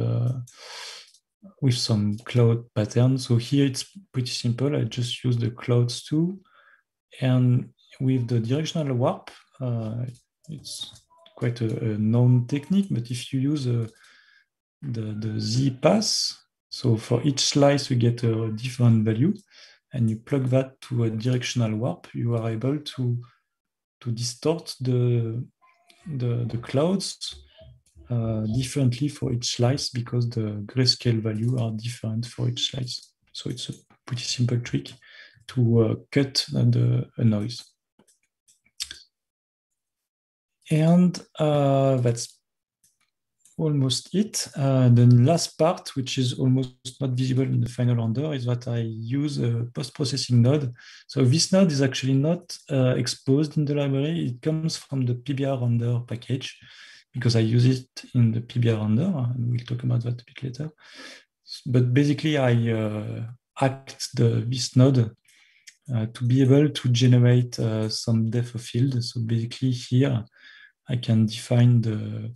with some cloud pattern. So here it's pretty simple. I just use the clouds too. And with the directional warp, it's quite a known technique, but if you use the Z pass, so for each slice you get a different value, and you plug that to a directional warp, you are able to distort the clouds differently for each slice because the grayscale value are different for each slice. So it's a pretty simple trick to cut a noise. And that's almost it. The last part, which is almost not visible in the final render, is that I use a post-processing node. So this node is actually not exposed in the library. It comes from the PBR render package because I use it in the PBR render, and we'll talk about that a bit later. But basically, I hacked this node to be able to generate some depth of field. So basically here, I can define the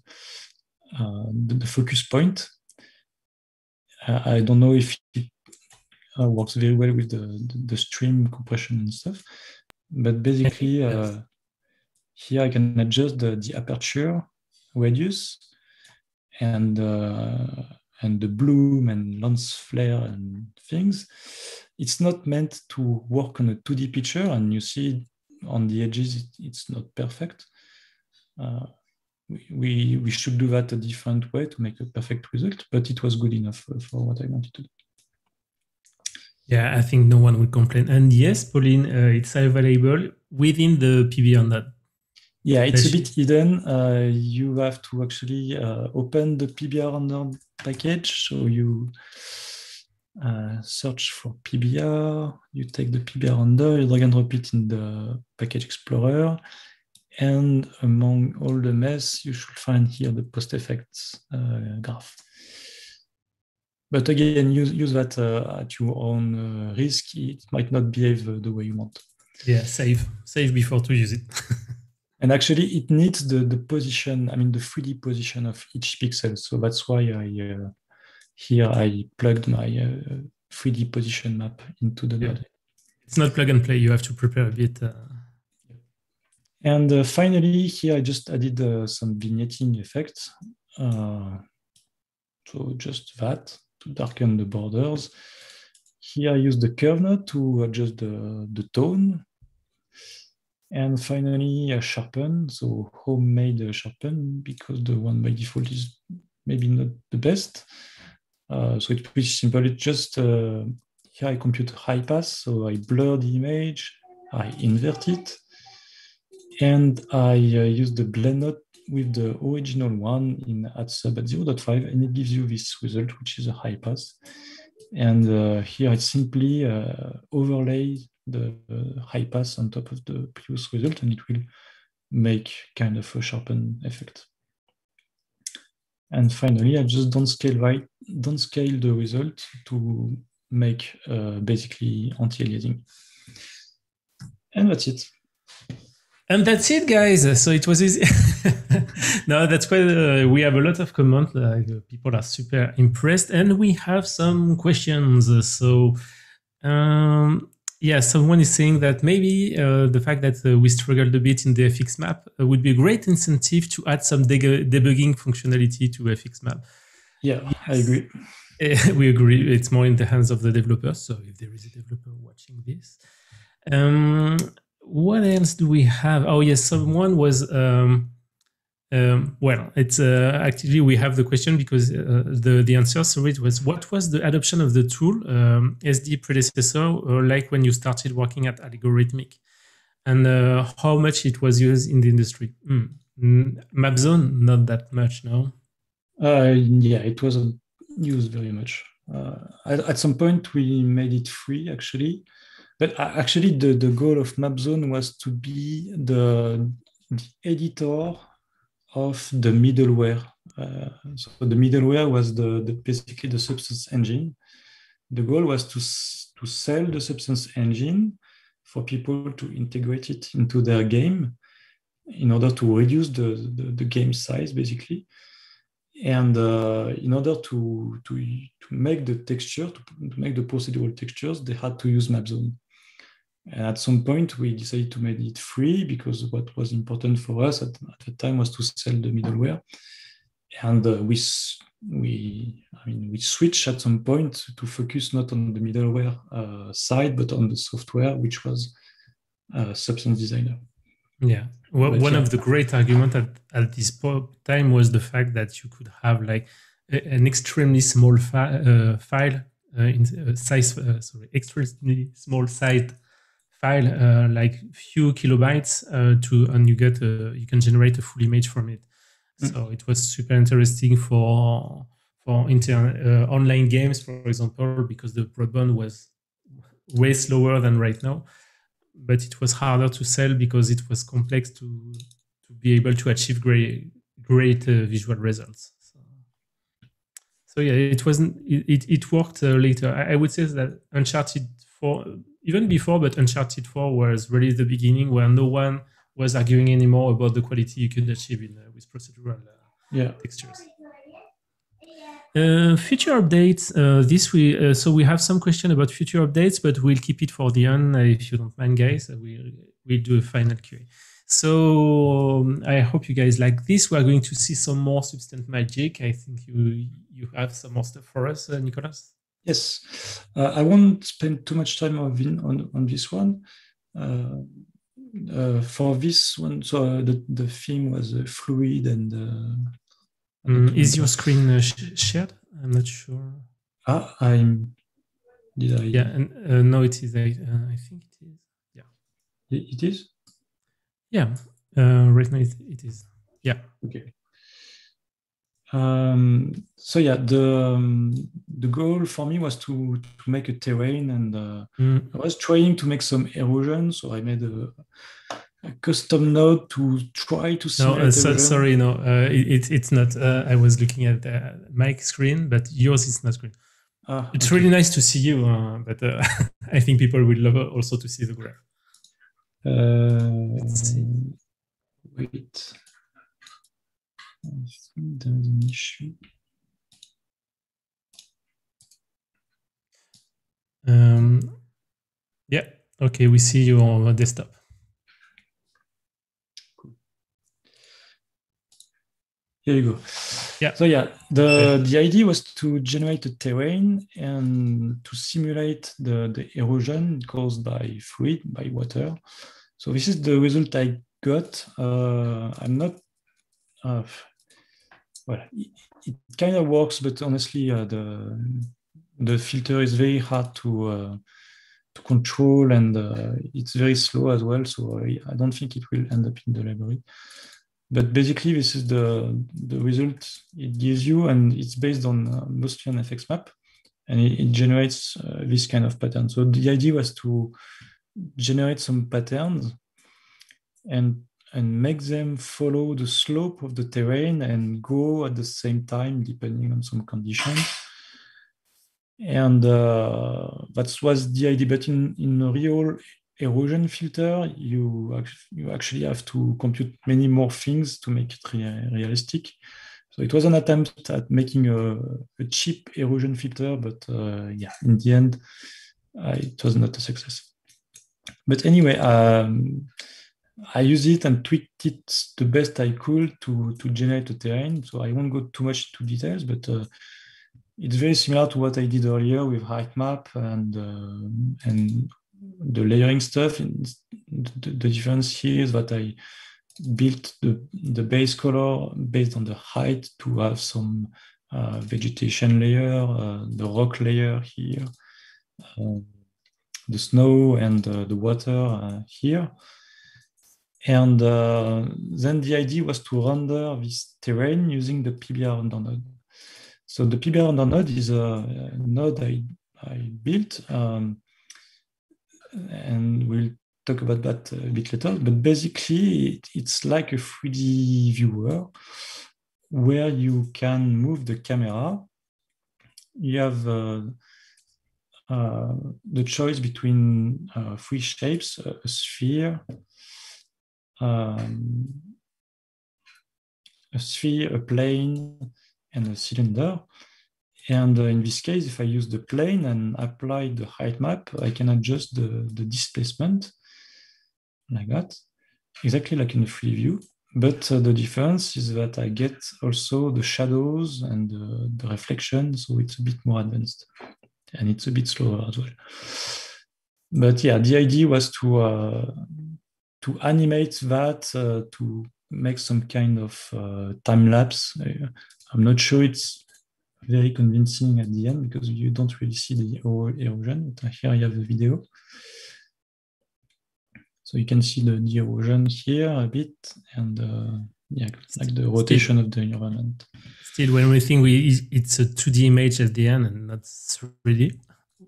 focus point. I don't know if it works very well with the stream compression and stuff, but basically here I can adjust the aperture radius and the bloom and lens flare and things. It's not meant to work on a 2D picture, and you see on the edges it's not perfect. We should do that a different way to make a perfect result, but it was good enough for what I wanted to do. Yeah, I think no one would complain. And yes, Pauline, it's available within the PBR node. Yeah, it's a bit hidden. You have to actually open the PBR render package. So you search for PBR, you take the PBR render, you drag and drop it in the package explorer. And among all the mess, you should find here the post effects graph. But again, use that at your own risk. It might not behave the way you want. Yeah, save before to use it. And actually, it needs the position, I mean, the 3D position of each pixel. So that's why here I plugged my 3D position map into the node. It's not plug and play. You have to prepare a bit. And finally, here I just added some vignetting effects. So just that to darken the borders. Here I use the curve node to adjust the tone. And finally, sharpen, so homemade sharpen, because the one by default is maybe not the best. So it's pretty simple. It's just, here I compute high pass, so I blur the image, I invert it, and I use the blend node with the original one at sub at 0.5, and it gives you this result, which is a high pass. And here I simply overlay the high pass on top of the previous result, and it will make kind of a sharpen effect. And finally, I just don't scale the result to make basically anti-aliasing. And that's it. And that's it, guys. So it was easy. No, that's why we have a lot of comments. People are super impressed, and we have some questions. So, yeah, someone is saying that maybe the fact that we struggled a bit in the FX map would be a great incentive to add some debugging functionality to FX map. Yeah, I agree. We agree. It's more in the hands of the developers. So if there is a developer watching this. What else do we have? Oh, yes, someone was... well, it's actually we have the question because the answer, sorry, it was what was the adoption of the tool SD predecessor, like when you started working at Allegorithmic, and how much it was used in the industry? Mapzone, not that much, no? Yeah, it wasn't used very much. At some point, we made it free, actually. But actually, the goal of Mapzone was to be the editor of the middleware. So the middleware was basically the Substance engine. The goal was to sell the Substance engine for people to integrate it into their game in order to reduce the game size, basically. And in order to make the texture, to make the procedural textures, they had to use Mapzone. And at some point, we decided to make it free because what was important for us at the time was to sell the middleware. And we switched at some point to focus not on the middleware side, but on the software, which was Substance Designer. Yeah. Well, one of the great arguments at this time was the fact that you could have like an extremely small file in size, extremely small size file, like few kilobytes, and you can generate a full image from it. So it was super interesting for online games, for example, because the broadband was way slower than right now, but it was harder to sell because it was complex to be able to achieve great visual results. So yeah, it wasn't. It worked later. I would say that Uncharted 4, even before, but Uncharted 4 was really the beginning where no one was arguing anymore about the quality you could achieve with procedural textures. Future updates. So we have some question about future updates, but we'll keep it for the end if you don't mind, guys. We'll do a final QA. So I hope you guys like this. We are going to see some more Substance Magic. I think you have some more stuff for us, Nicolas. Yes, I won't spend too much time on this one. For this one, so the theme was fluid and. Is your screen shared? I'm not sure. Did I? Yeah, and no, it is. I think it is. Yeah, it is. Yeah, right now it is. Yeah. Okay. So yeah, the goal for me was to make a terrain, and I was trying to make some erosion. So I made a custom node to try to simulate erosion. Sorry, no, it's not. I was looking at my screen, but yours is not screen. It's really nice to see you, but I think people would love also to see the graph. Let's see. Wait. I think there's an issue. Yeah. Okay, we see you on the desktop. Cool. Here you go. Yeah. So yeah, the idea was to generate a terrain and to simulate the erosion caused by fluid, by water. So this is the result I got. I'm not. Well, it kind of works, but honestly, the filter is very hard to control, and it's very slow as well. So I don't think it will end up in the library. But basically, this is the result it gives you, and it's based on mostly on FXmap, and it generates this kind of pattern. So the idea was to generate some patterns and make them follow the slope of the terrain and go at the same time, depending on some conditions. And that was the idea. But in a real erosion filter, you actually have to compute many more things to make it realistic. So it was an attempt at making a cheap erosion filter, but yeah, in the end, it was not a success. But anyway, I used it and tweaked it the best I could to generate a terrain. So I won't go too much into details, but it's very similar to what I did earlier with height-map and the layering stuff. The difference here is that I built the base color based on the height to have some vegetation layer, the rock layer here, the snow and the water here. And then the idea was to render this terrain using the PBR render node. So the PBR render node is a node I built, and we'll talk about that a bit later. But basically, it's like a 3D viewer where you can move the camera. You have the choice between three shapes: a sphere, a plane, and a cylinder. And in this case, if I use the plane and apply the height map, I can adjust the displacement like that, exactly like in the free view. But the difference is that I get also the shadows and the reflection, so it's a bit more advanced. And it's a bit slower as well. But yeah, the idea was to animate that, to make some kind of time lapse. I'm not sure it's very convincing at the end because you don't really see the erosion. But here you have the video. So you can see the erosion here a bit, and yeah, like the rotation of the environment. Still, when we think it's a 2D image at the end and not 3D,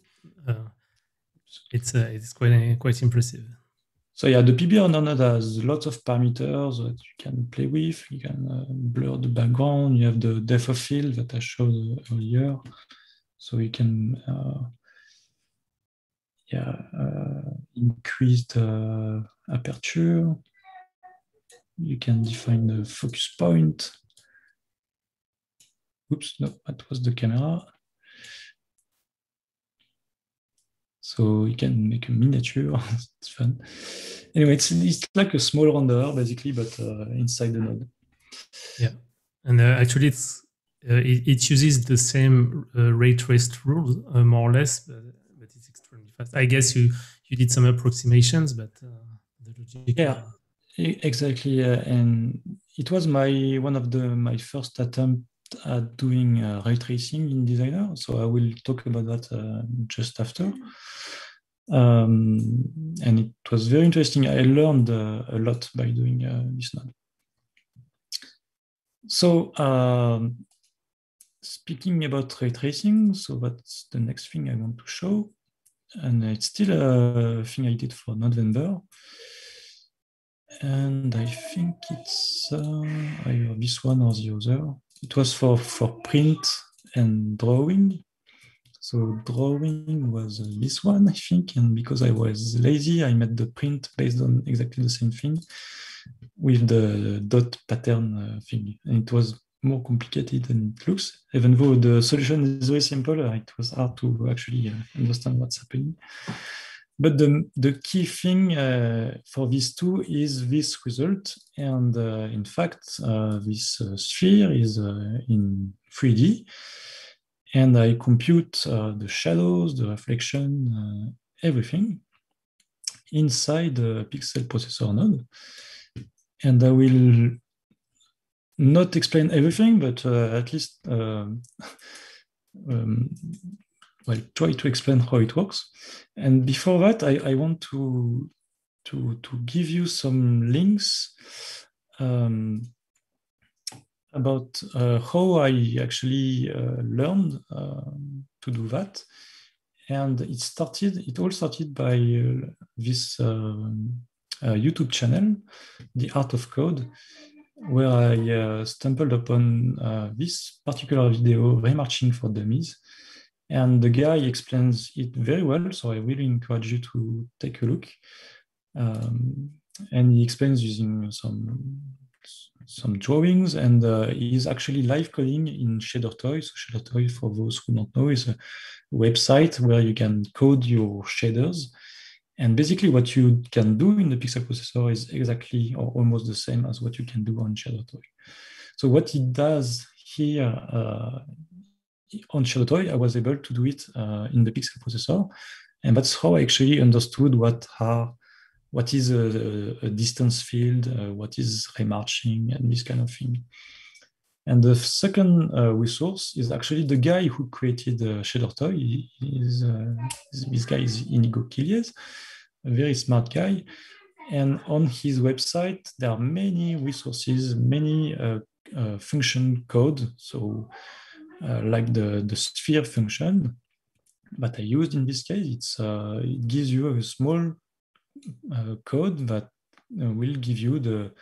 it's quite impressive. So yeah, the PBR node has lots of parameters that you can play with. You can blur the background. You have the depth of field that I showed earlier. So you can increase the aperture. You can define the focus point. Oops, no, that was the camera. So you can make a miniature. It's fun. Anyway, it's like a small renderer basically, but inside the node. Yeah, and actually, it uses the same ray traced rules more or less, but it's extremely fast. I guess you did some approximations, but the logic. Yeah, exactly. And it was my my first attempt at doing ray tracing in Designer. So I will talk about that just after. And it was very interesting. I learned a lot by doing this node. So speaking about ray tracing, so that's the next thing I want to show. And it's still a thing I did for November. And I think it's either this one or the other. It was for print and drawing. So drawing was this one, I think. And because I was lazy, I made the print based on exactly the same thing with the dot pattern thing. And it was more complicated than it looks. Even though the solution is very simple, it was hard to actually understand what's happening. But the key thing for these two is this result. And in fact, this sphere is in 3D. And I compute the shadows, the reflection, everything inside the pixel processor node. And I will not explain everything, but at least try to explain how it works. And before that, I want to give you some links about how I actually learned to do that. And it all started by this YouTube channel, The Art of Code, where I stumbled upon this particular video, Remarching for Dummies. And the guy explains it very well, so I really encourage you to take a look. And he explains using some drawings, and he's actually live coding in ShaderToy. So ShaderToy, for those who don't know, is a website where you can code your shaders. And basically what you can do in the pixel processor is exactly or almost the same as what you can do on ShaderToy. So what it does here on ShaderToy, I was able to do it in the pixel processor. And that's how I actually understood what is a distance field, what is remarching, and this kind of thing. And the second resource is actually the guy who created ShaderToy. This guy is Inigo Quilles, a very smart guy. And on his website, there are many resources, many function code. So like the sphere function that I used in this case, it gives you a small code that will give you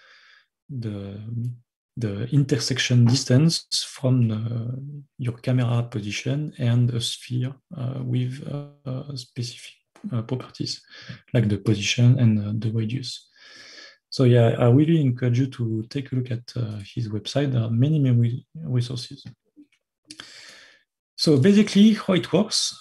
the intersection distance from your camera position and a sphere with specific properties like the position and the radius. So yeah, I really encourage you to take a look at his website. There are many resources. So basically how it works,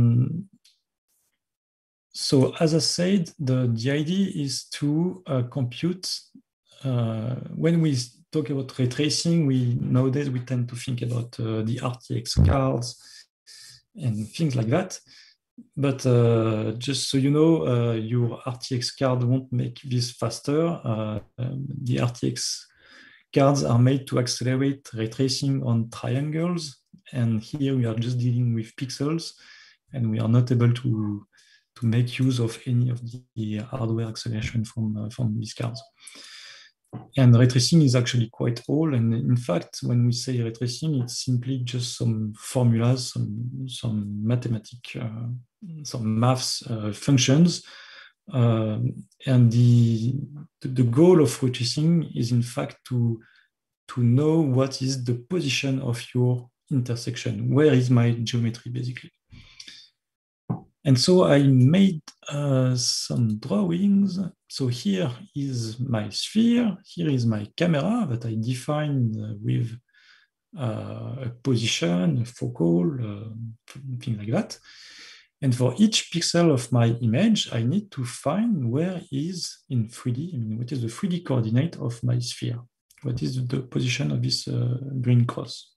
so as I said, the idea is to compute. When we talk about ray tracing, nowadays we tend to think about the RTX cards and things like that. But just so you know, your RTX card won't make this faster. The RTX cards are made to accelerate ray tracing on triangles. And here we are just dealing with pixels, and we are not able to make use of any of the hardware acceleration from these cards. And ray tracing is actually quite old. And in fact, when we say ray tracing, it's simply just some formulas, some mathematics, some maths functions. And the goal of ray tracing is in fact to know what is the position of your intersection. Where is my geometry, basically? And so I made some drawings. So here is my sphere. Here is my camera that I defined with a position, a focal, things like that. And for each pixel of my image, I need to find where is in 3D, I mean, what is the 3D coordinate of my sphere? What is the position of this green cross?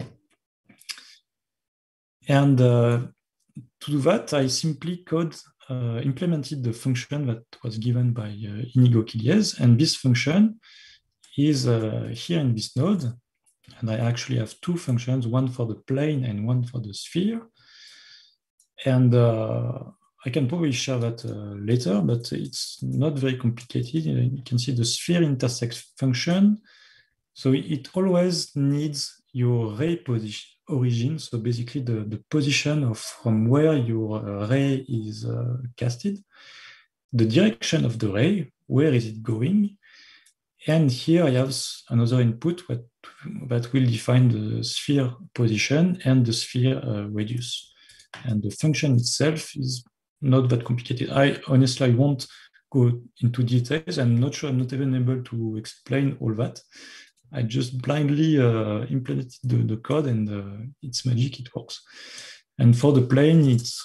And to do that, I simply implemented the function that was given by Inigo Quilliez. And this function is here in this node. And I actually have two functions, one for the plane and one for the sphere. And I can probably share that later, but it's not very complicated. You can see the sphere intersects function. So it always needs your ray position origin, so basically the position from where your ray is casted, the direction of the ray, where is it going, and here I have another input that will define the sphere position and the sphere radius. And the function itself is not that complicated. I honestly won't go into details. I'm not sure, I'm not even able to explain all that. I just blindly implemented the code, and it's magic, it works. And for the plane, it's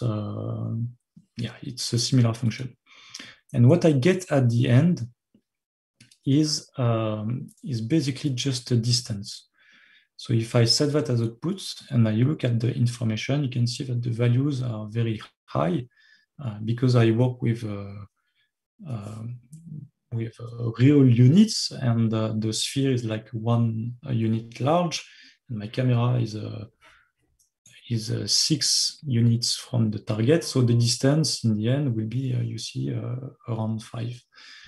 a similar function. And what I get at the end is basically just a distance. So if I set that as output and I look at the information, you can see that the values are very high because I work with real units, and the sphere is like 1 unit large, and my camera is 6 units from the target. So the distance in the end will be, you see, around 5.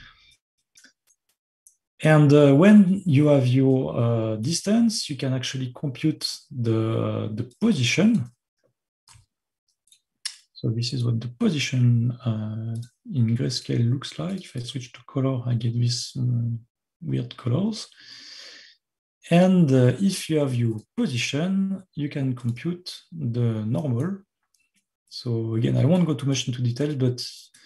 And when you have your distance, you can actually compute the position. So this is what the position in grayscale looks like. If I switch to color, I get these weird colors. And if you have your position, you can compute the normal. So again, I won't go too much into detail, but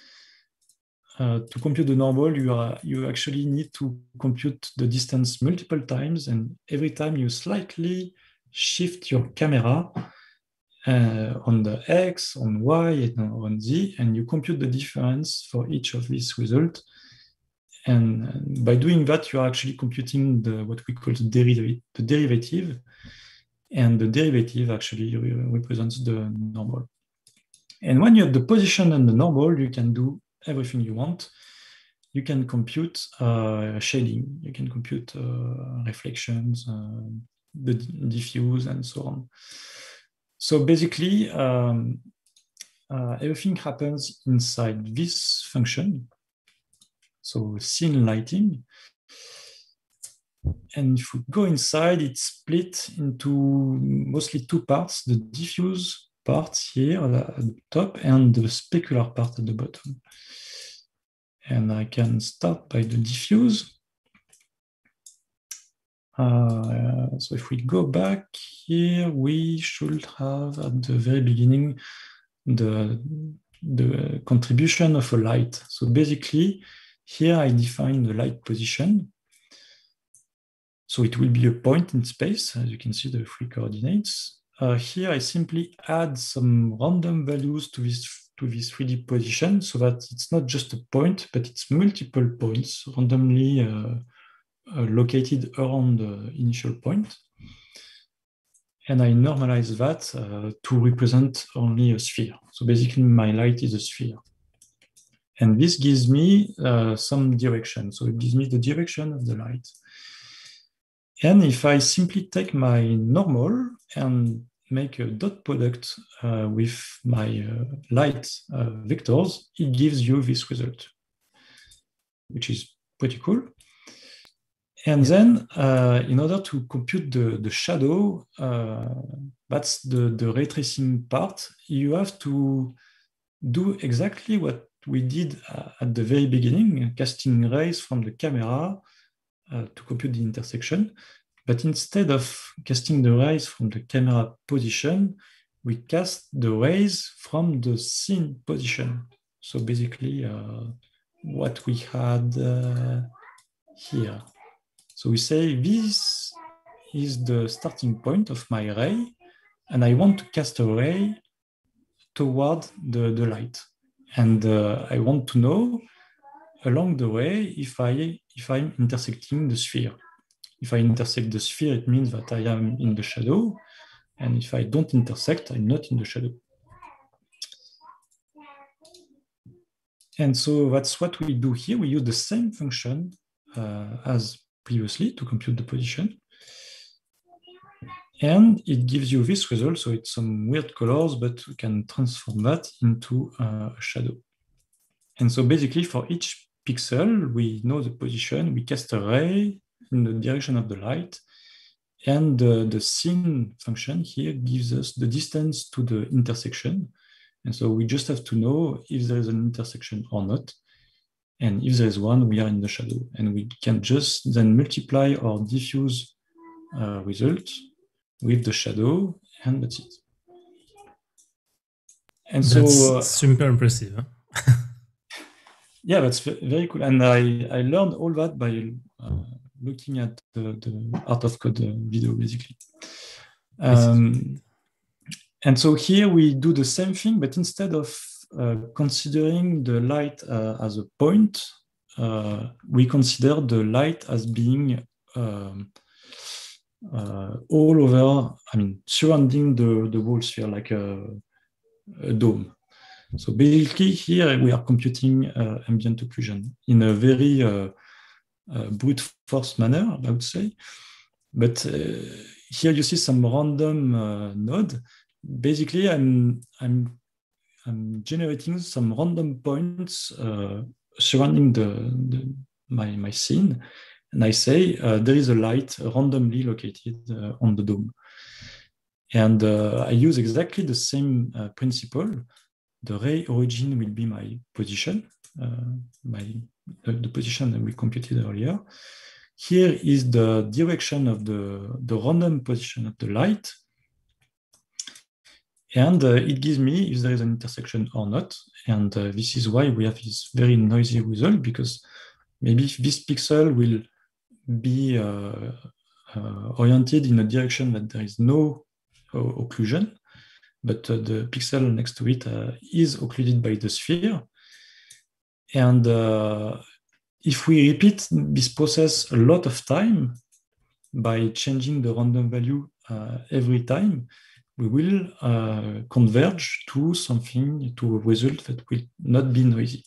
to compute the normal, you actually need to compute the distance multiple times, and every time you slightly shift your camera on the X, on Y, and on Z, and you compute the difference for each of these results. And by doing that, you're actually computing what we call the derivative, and the derivative actually represents the normal. And when you have the position and the normal, you can do everything you want. You can compute shading, you can compute reflections, the diffuse, and so on. So basically, everything happens inside this function. So scene lighting. And if we go inside, it's split into mostly 2 parts, the diffuse part here at the top and the specular part at the bottom. And I can start by the diffuse. So if we go back here, we should have at the very beginning the contribution of a light. So basically, here I define the light position. So it will be a point in space, as you can see the 3 coordinates. Here I simply add some random values to this 3D position, so that it's not just a point, but it's multiple points randomly located around the initial point. And I normalize that to represent only a sphere. So basically my light is a sphere. And this gives me some direction. So it gives me the direction of the light. And if I simply take my normal and make a dot product with my light vectors, it gives you this result, which is pretty cool. And then, in order to compute the shadow, that's the ray tracing part, you have to do exactly what we did at the very beginning, casting rays from the camera to compute the intersection. But instead of casting the rays from the camera position, we cast the rays from the scene position. So basically, what we had here. So we say this is the starting point of my ray, and I want to cast a ray toward the light. And I want to know along the way if I'm intersecting the sphere. If I intersect the sphere, it means that I am in the shadow. And if I don't intersect, I'm not in the shadow. And so that's what we do here. We use the same function as previously to compute the position. And it gives you this result. So it's some weird colors, but we can transform that into a shadow. And so basically for each pixel, we know the position, we cast a ray in the direction of the light. And the scene function here gives us the distance to the intersection. And so we just have to know if there is an intersection or not. And if there is one, we are in the shadow. And we can just then multiply our diffuse result with the shadow, and that's it. And that's so super impressive. Huh? Yeah, that's very cool. And I learned all that by looking at the Art of Code video, basically. And so here we do the same thing, but instead of considering the light as a point, we consider the light as being all over, surrounding the whole sphere, like a dome. So basically here we are computing ambient occlusion in a very brute force manner, I would say. But here you see some random node. Basically, I'm generating some random points surrounding my scene, and I say there is a light randomly located on the dome. And I use exactly the same principle. The ray origin will be my position, the position that we computed earlier. Here is the direction of the random position of the light. And it gives me if there is an intersection or not. And this is why we have this very noisy result, because maybe this pixel will be oriented in a direction that there is no occlusion, but the pixel next to it is occluded by the sphere. And if we repeat this process a lot of time by changing the random value every time, we will converge to something, to a result that will not be noisy.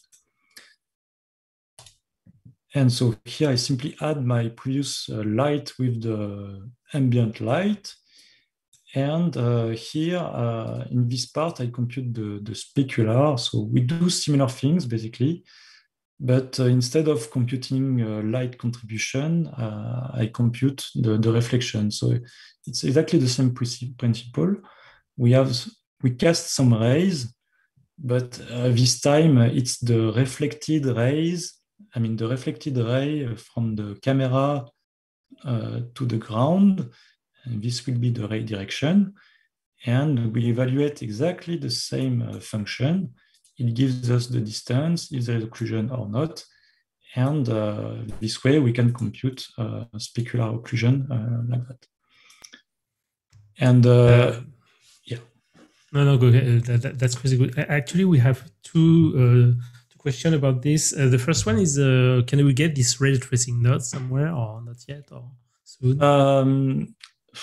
And so here I simply add my previous light with the ambient light. And here in this part, I compute the specular. So we do similar things basically, but instead of computing light contribution, I compute the reflection. So it's exactly the same principle. We cast some rays, but this time it's the reflected rays. The reflected ray from the camera to the ground. And this will be the ray direction. And we evaluate exactly the same function. It gives us the distance, if there is occlusion or not. And this way we can compute specular occlusion like that. And yeah. No, go ahead. That's pretty good. Actually, we have two questions about this. The first one is, can we get this ray tracing node somewhere, or not yet, or soon?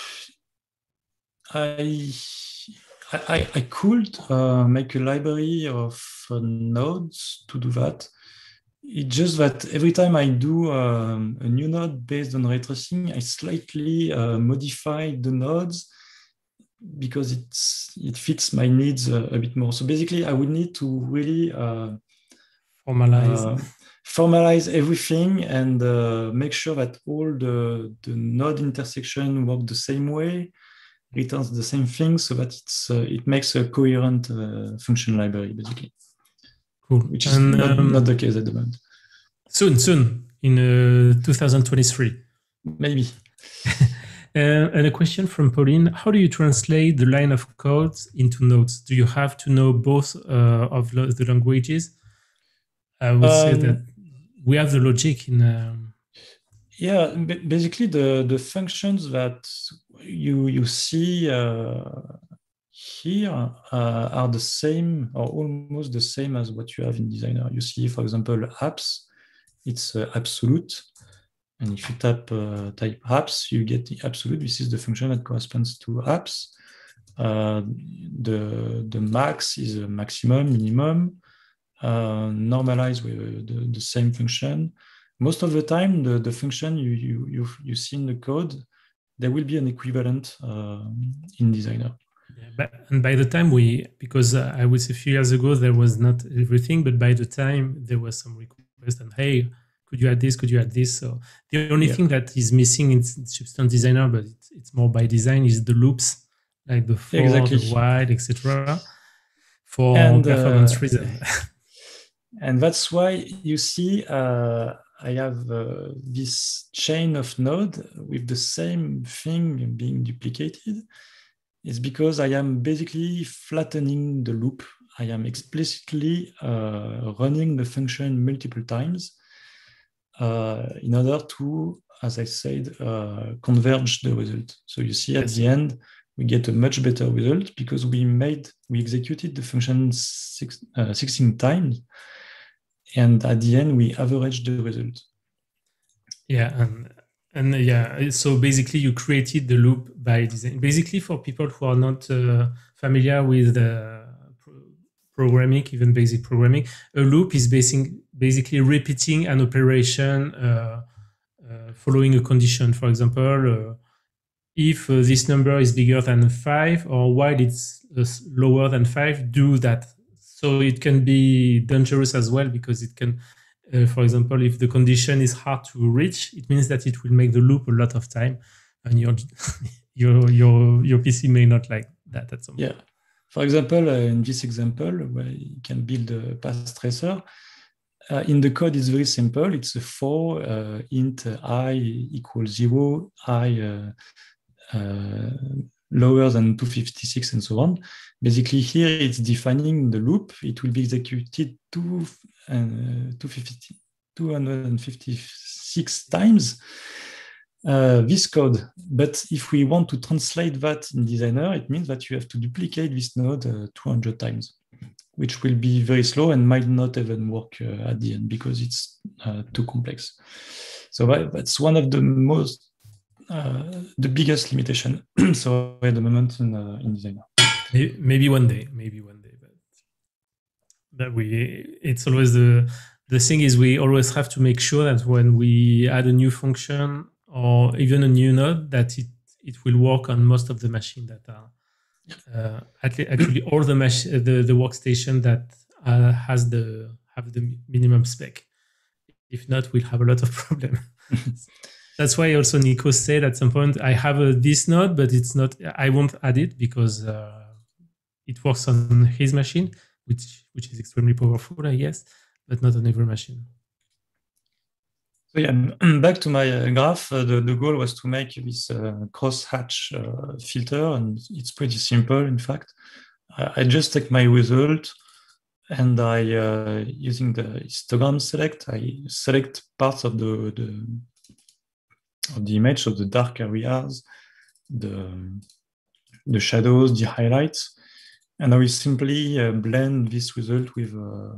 I could make a library of nodes to do that. It's just that every time I do a new node based on ray tracing, I slightly modify the nodes because it fits my needs a bit more. So basically, I would need to really formalize. formalize everything and make sure that all the node intersection work the same way, returns the same thing, so that it makes a coherent function library, basically. Cool. Which is not the case at the moment. Soon, in 2023. Maybe. And a question from Pauline: how do you translate the line of code into nodes? Do you have to know both of the languages? I would say that we have the logic in. Yeah, basically the functions that you see here are the same or almost the same as what you have in Designer. You see, for example, apps, it's absolute. And if you type apps, you get the absolute. This is the function that corresponds to apps. The max is a maximum, minimum. Normalize with the same function. Most of the time, the function you see in the code, there will be an equivalent in Designer. Yeah, and by the time because I would say a few years ago, there was not everything, but by the time there was some request and hey, could you add this? Could you add this? So the only thing that is missing in Substance Designer, but it's more by design, is the loops, like the for, the while, etc. For performance reasons. And that's why you see I have this chain of node with the same thing being duplicated. It's because I am basically flattening the loop. I am explicitly running the function multiple times in order to, as I said, converge the result. So you see at the end, we get a much better result because we executed the function 16 times. And at the end, we average the result. Yeah, and yeah, so basically you created the loop by design. Basically, for people who are not familiar with programming, even basic programming, a loop is basically repeating an operation following a condition. For example, if this number is bigger than 5, or while it's lower than 5, do that. So it can be dangerous as well because it can, for example, if the condition is hard to reach, it means that it will make the loop a lot of time, and your PC may not like that at some point. Yeah. For example, in this example, where you can build a path tracer, in the code it's very simple. It's a for int I equals 0, I lower than 256 and so on. Basically here it's defining the loop. It will be executed 256 times this code. But if we want to translate that in Designer, it means that you have to duplicate this node 200 times, which will be very slow and might not even work at the end because it's too complex. So that's one of the most the biggest limitation. So at the moment in Designer. Maybe one day, but it's always the thing is we always have to make sure that when we add a new function or even a new node, that it will work on most of the machines that are actually all the workstation that have the minimum spec. If not, we'll have a lot of problems. That's why also Nico said at some point, I have this node, but it's not. I won't add it because it works on his machine, which is extremely powerful, I guess, but not on every machine. So yeah, back to my graph, the goal was to make this cross-hatch filter, and it's pretty simple, in fact. I just take my result, and I, using the histogram select, I select parts of the image, of the dark areas, the shadows, the highlights, and I will simply blend this result with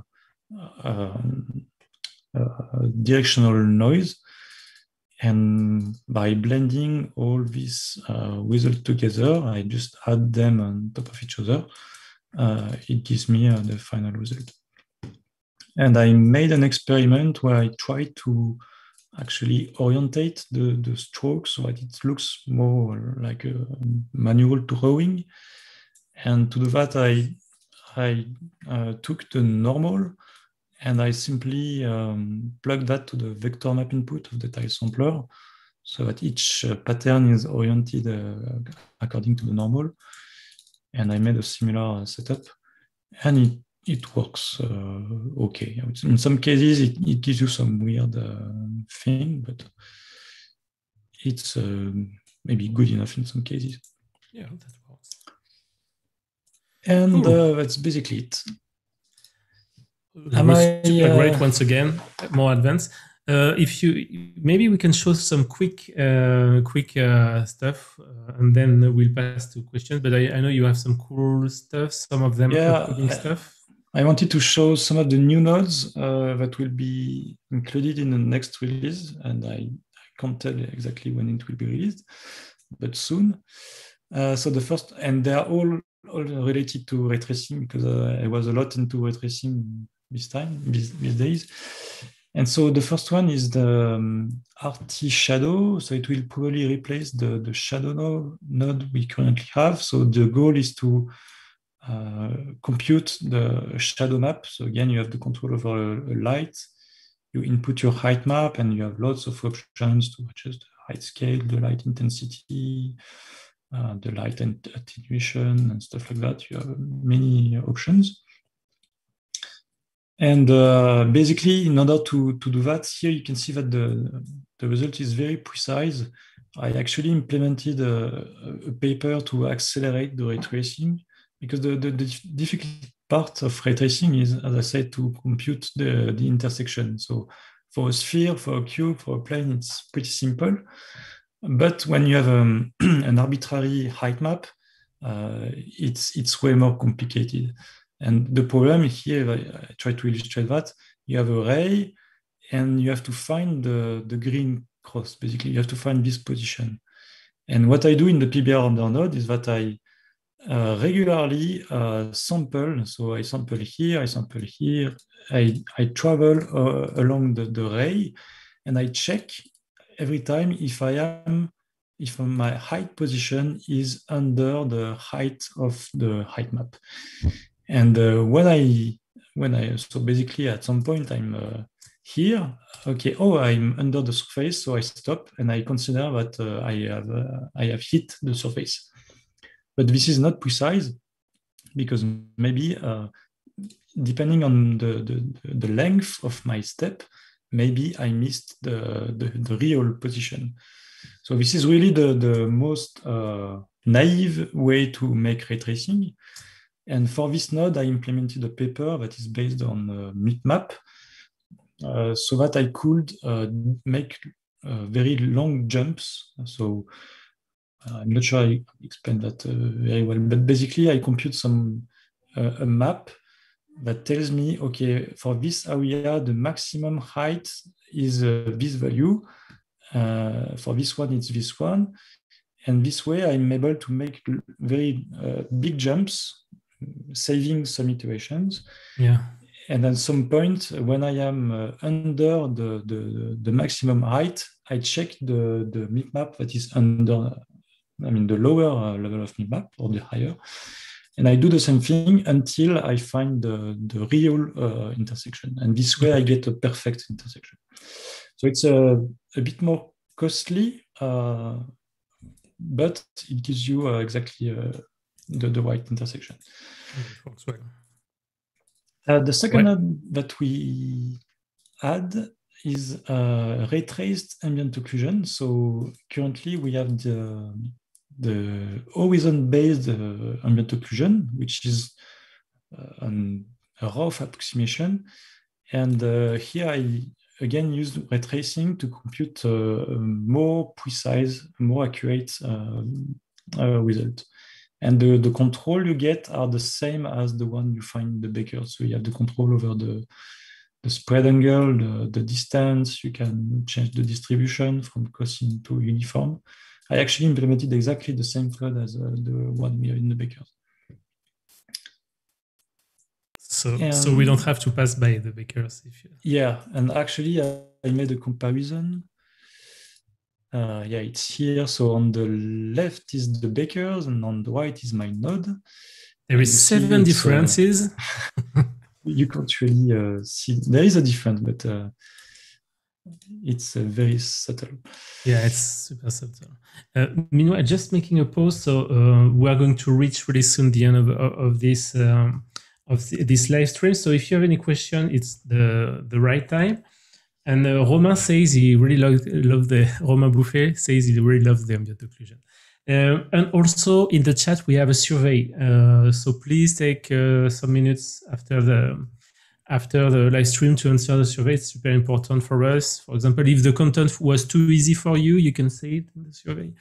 directional noise. And by blending all these results together, I just add them on top of each other. It gives me the final result. And I made an experiment where I tried to actually orientate the strokes so that it looks more like a manual drawing. And to do that, I took the normal and I simply plug that to the vector map input of the tile sampler, so that each pattern is oriented according to the normal. And I made a similar setup, and it works okay. In some cases, it gives you some weird thing, but it's maybe good enough in some cases. Yeah, that works. And Cool. that's basically it. Super great once again, more advanced. If you maybe we can show some quick stuff, and then we'll pass to questions. But I know you have some cool stuff. Some of them upcoding stuff. I wanted to show some of the new nodes that will be included in the next release, and I can't tell exactly when it will be released, but soon. So the first, and they are all related to ray tracing, because I was a lot into ray tracing these days. And so the first one is the RT shadow. So it will probably replace the shadow node we currently have. So the goal is to compute the shadow map. So again, you have the control over a light. You input your height map, and you have lots of options to adjust the height scale, the light intensity, the light attenuation, and stuff like that. You have many options. And basically, in order to do that, here you can see that the result is very precise. I actually implemented a paper to accelerate the ray tracing, because the difficult part of ray tracing is, as I said, to compute the intersection. So for a sphere, for a cube, for a plane, it's pretty simple. But when you have an arbitrary height map, it's way more complicated. And the problem here, I try to illustrate that, you have a ray, and you have to find the green cross. Basically, you have to find this position. And what I do in the PBR under node is that I regularly sample. So I sample here, I sample here. I travel along the ray, and I check every time if my height position is under the height of the height map. And so basically at some point I'm here, okay, I'm under the surface, so I stop and I consider that I have hit the surface. But this is not precise, because maybe depending on the length of my step, maybe I missed the real position. So this is really the most naive way to make ray tracing. And for this node, I implemented a paper that is based on MIPMAP, so that I could make very long jumps. So I'm not sure I explained that very well, but basically I compute a map that tells me, okay, for this area, the maximum height is this value. For this one, it's this one. And this way, I'm able to make very big jumps, saving some iterations. Yeah. And at some point, when I am under the maximum height, I check the MIPMAP that is under, the lower level of MIPMAP or the higher. And I do the same thing until I find the real intersection. And this way, I get a perfect intersection. So it's a bit more costly, but it gives you exactly the right intersection. It works well. The second one that we add is ray traced ambient occlusion. So currently we have the horizon-based ambient occlusion, which is a rough approximation. And here I again use ray tracing to compute more precise, more accurate result. And the control you get are the same as the one you find in the Becker. So you have the control over the spread angle, the distance. You can change the distribution from cosine to uniform. I actually implemented exactly the same code as the one we have in the Becker. So we don't have to pass by the Beckers. Yeah, and actually I made a comparison. It's here. So on the left is the Beckers, and on the right is my node. There is 7 differences. you can't really see. There is a difference, but it's very subtle. Yeah, it's super subtle. Meanwhile, just making a pause. So we are going to reach really soon the end of this this live stream. So if you have any question, it's the right time. And Romain says he really loved the Romain Bouffet says he really loves the ambient occlusion. And also in the chat we have a survey. So please take some minutes after the live stream to answer the survey. It's super important for us. For example, if the content was too easy for you, you can say it in the survey.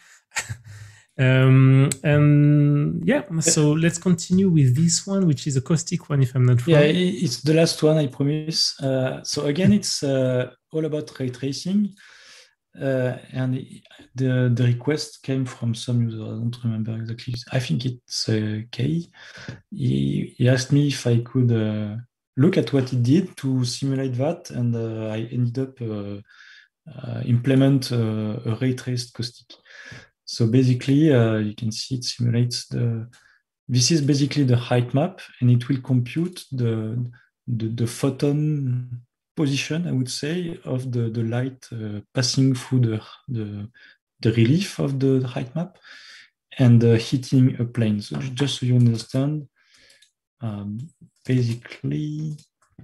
And yeah, so let's continue with this one, which is a caustic one, if I'm not wrong. Yeah, it's the last one, I promise. So again, it's all about ray tracing. And the request came from some user. I don't remember exactly. I think it's Kay. He asked me if I could look at what he did to simulate that, and I ended up implement a ray traced caustic. So basically, you can see it simulates this is basically the height map, and it will compute the photon position, I would say, of the light passing through the relief of the height map and hitting a plane. So just so you understand, basically,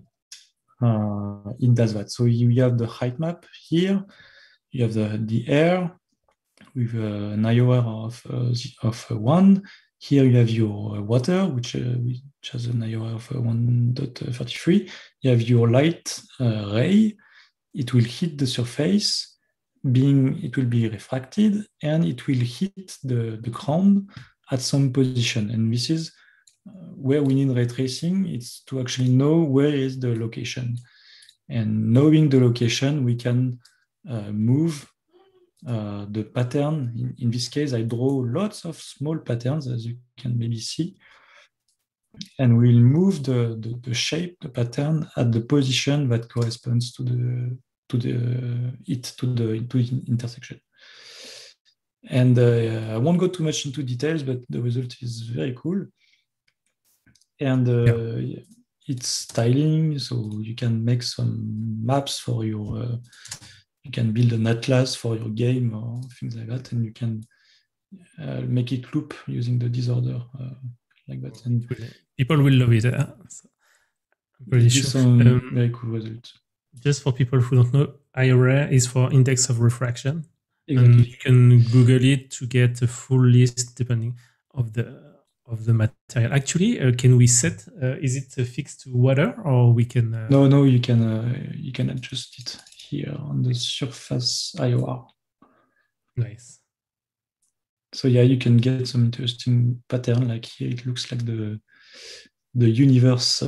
it does that. So you have the height map here, you have the air with an IOR of 1. Here you have your water, which has an IOR of 1.33. You have your light ray. It will hit the surface, it will be refracted, and it will hit the ground at some position. And this is where we need ray tracing. It's to actually know where is the location. And knowing the location, we can move the pattern. In this case, I draw lots of small patterns, as you can maybe see, and we'll move the shape, the pattern, at the position that corresponds to the intersection. And I won't go too much into details, but the result is very cool. And it's styling, so you can make some maps for your. You can build an atlas for your game or things like that, and you can make it loop using the disorder like that. And people will love it. So I'm pretty sure. Some very cool results. Just for people who don't know, IOR is for index of refraction. Exactly. And you can Google it to get a full list depending of the material. Actually, can we set? Is it fixed to water, or we can? No, you can adjust it here on the surface IOR. Nice. So yeah, you can get some interesting pattern. Like here, it looks like the universe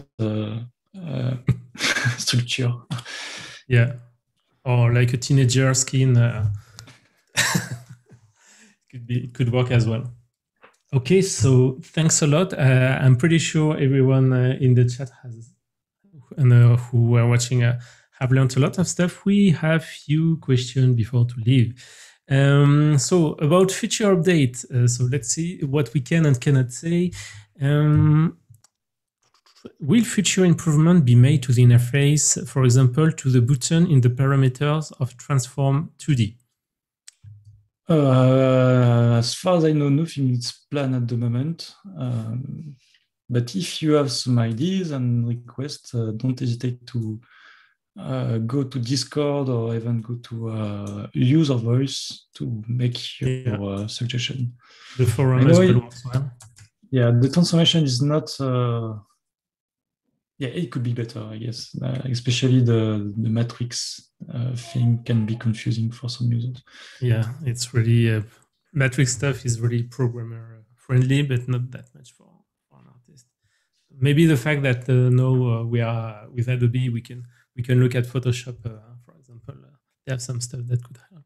structure. Yeah, or like a teenager skin. It could work as well. Okay, so thanks a lot. I'm pretty sure everyone in the chat has and who are watching have learned a lot of stuff. We have few questions before to leave. So about future update. So let's see what we can and cannot say. Will future improvement be made to the interface, for example, to the button in the parameters of Transform 2D? As far as I know, nothing is planned at the moment. But if you have some ideas and requests, don't hesitate to go to Discord or even go to user voice to make your suggestion. The forum as well. Yeah, the transformation is not. It could be better, I guess. Especially the matrix thing can be confusing for some users. Yeah, it's really matrix stuff is really programmer friendly, but not that much for an artist. Maybe the fact that now we are with Adobe, we can look at Photoshop, for example. They have some stuff that could help.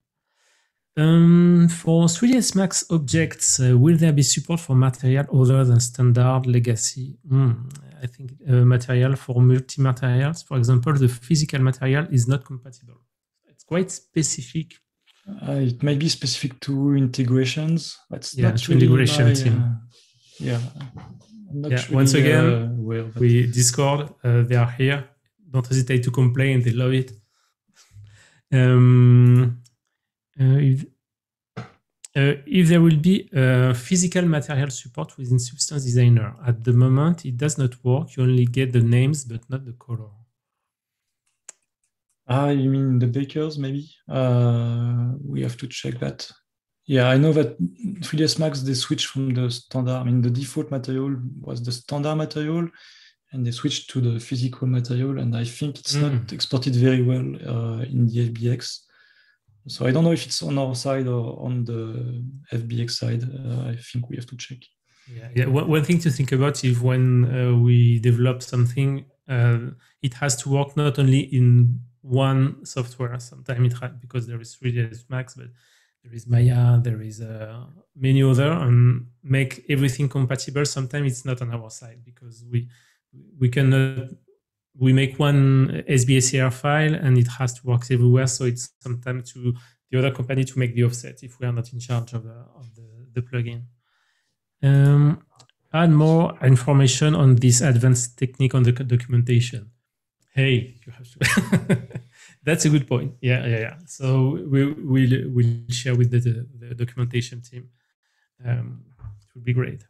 For 3ds Max objects, will there be support for material other than standard legacy? I think material for multi-materials, for example, the physical material is not compatible. It's quite specific. It might be specific to integrations. That's not really integration team. not Yeah, really, once again, aware of that. we Discord, they are here. Don't hesitate to complain, they love it. If there will be physical material support within Substance Designer, at the moment it does not work. You only get the names but not the color. You mean the bakers, maybe? We have to check that. Yeah, I know that 3ds Max, they switched from the standard. I mean, the default material was the standard material, and they switched to the physical material, and I think it's not exported very well in the FBX. So I don't know if it's on our side or on the FBX side. I think we have to check. Yeah. One thing to think about is when we develop something, it has to work not only in one software. Sometimes it has, because there is 3ds Max, but there is Maya, there is many other, and make everything compatible. Sometimes it's not on our side because we cannot. We make one SBSER file and it has to work everywhere. So it's sometimes to the other company to make the offset if we are not in charge of the plugin. Add more information on this advanced technique on the documentation. Hey, you have to. That's a good point. Yeah. So we'll share with the documentation team. It would be great.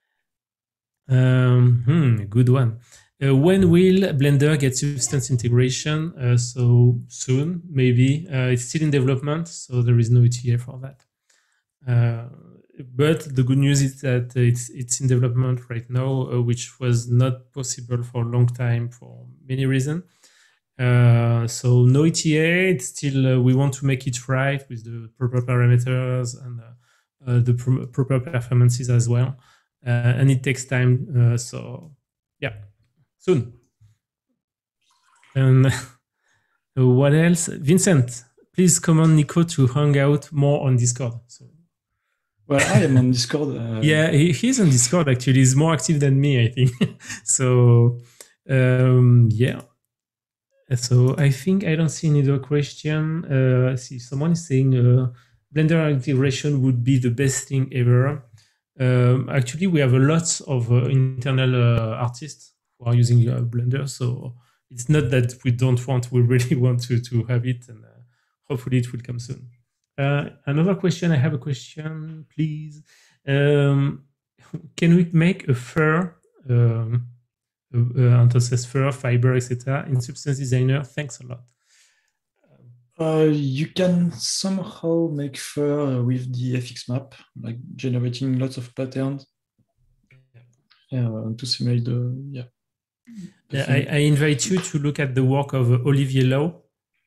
Good one. When will Blender get Substance integration? So soon, maybe. It's still in development, so there is no ETA for that. But the good news is that it's in development right now, which was not possible for a long time for many reasons. So no ETA. It's still we want to make it right with the proper parameters and the proper performances as well. And it takes time. So yeah. Soon. And what else? Vincent, please command Nico to hang out more on Discord. So, well, I am on Discord. Yeah, he's on Discord actually. He's more active than me, I think. So, yeah. So I think I don't see any other question. See, someone is saying Blender integration would be the best thing ever. Actually, we have a lot of internal artists who are using Blender, so it's not that we don't want, we really want to have it, and hopefully it will come soon. Another question, I have a question, please. Can we make a fur, entonces fur, fiber, etc. in Substance Designer? Thanks a lot. You can somehow make fur with the FX map, like generating lots of patterns to simulate the I invite you to look at the work of Olivier Lau,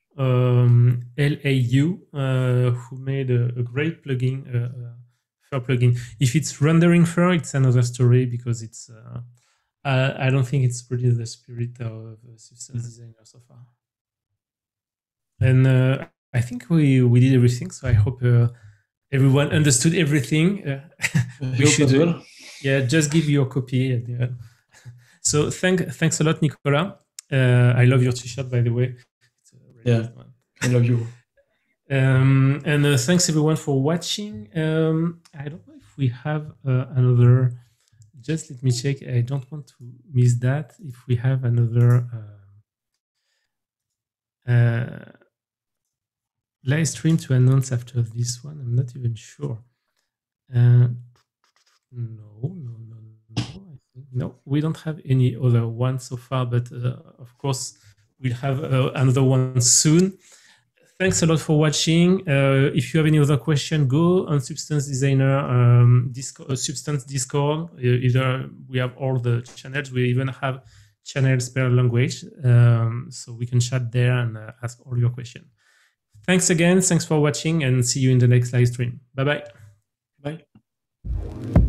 LAU, who made a great plugin, fur plugin. If it's rendering fur, it's another story because it's. I don't think it's really the spirit of Substance Designer so far. And I think we did everything. So I hope everyone understood everything. We should. Yeah, just give your copy at the end. So thanks a lot, Nicolas. I love your t-shirt, by the way. It's a really good one. I love you. And thanks everyone for watching. I don't know if we have another. Just let me check. I don't want to miss that. If we have another live stream to announce after this one, I'm not even sure. No, we don't have any other one so far, but of course, we'll have another one soon. Thanks a lot for watching. If you have any other question, go on Substance Designer Substance Discord. Either we have all the channels. We even have channels per language, so we can chat there and ask all your questions. Thanks again. Thanks for watching, and see you in the next live stream. Bye-bye. Bye.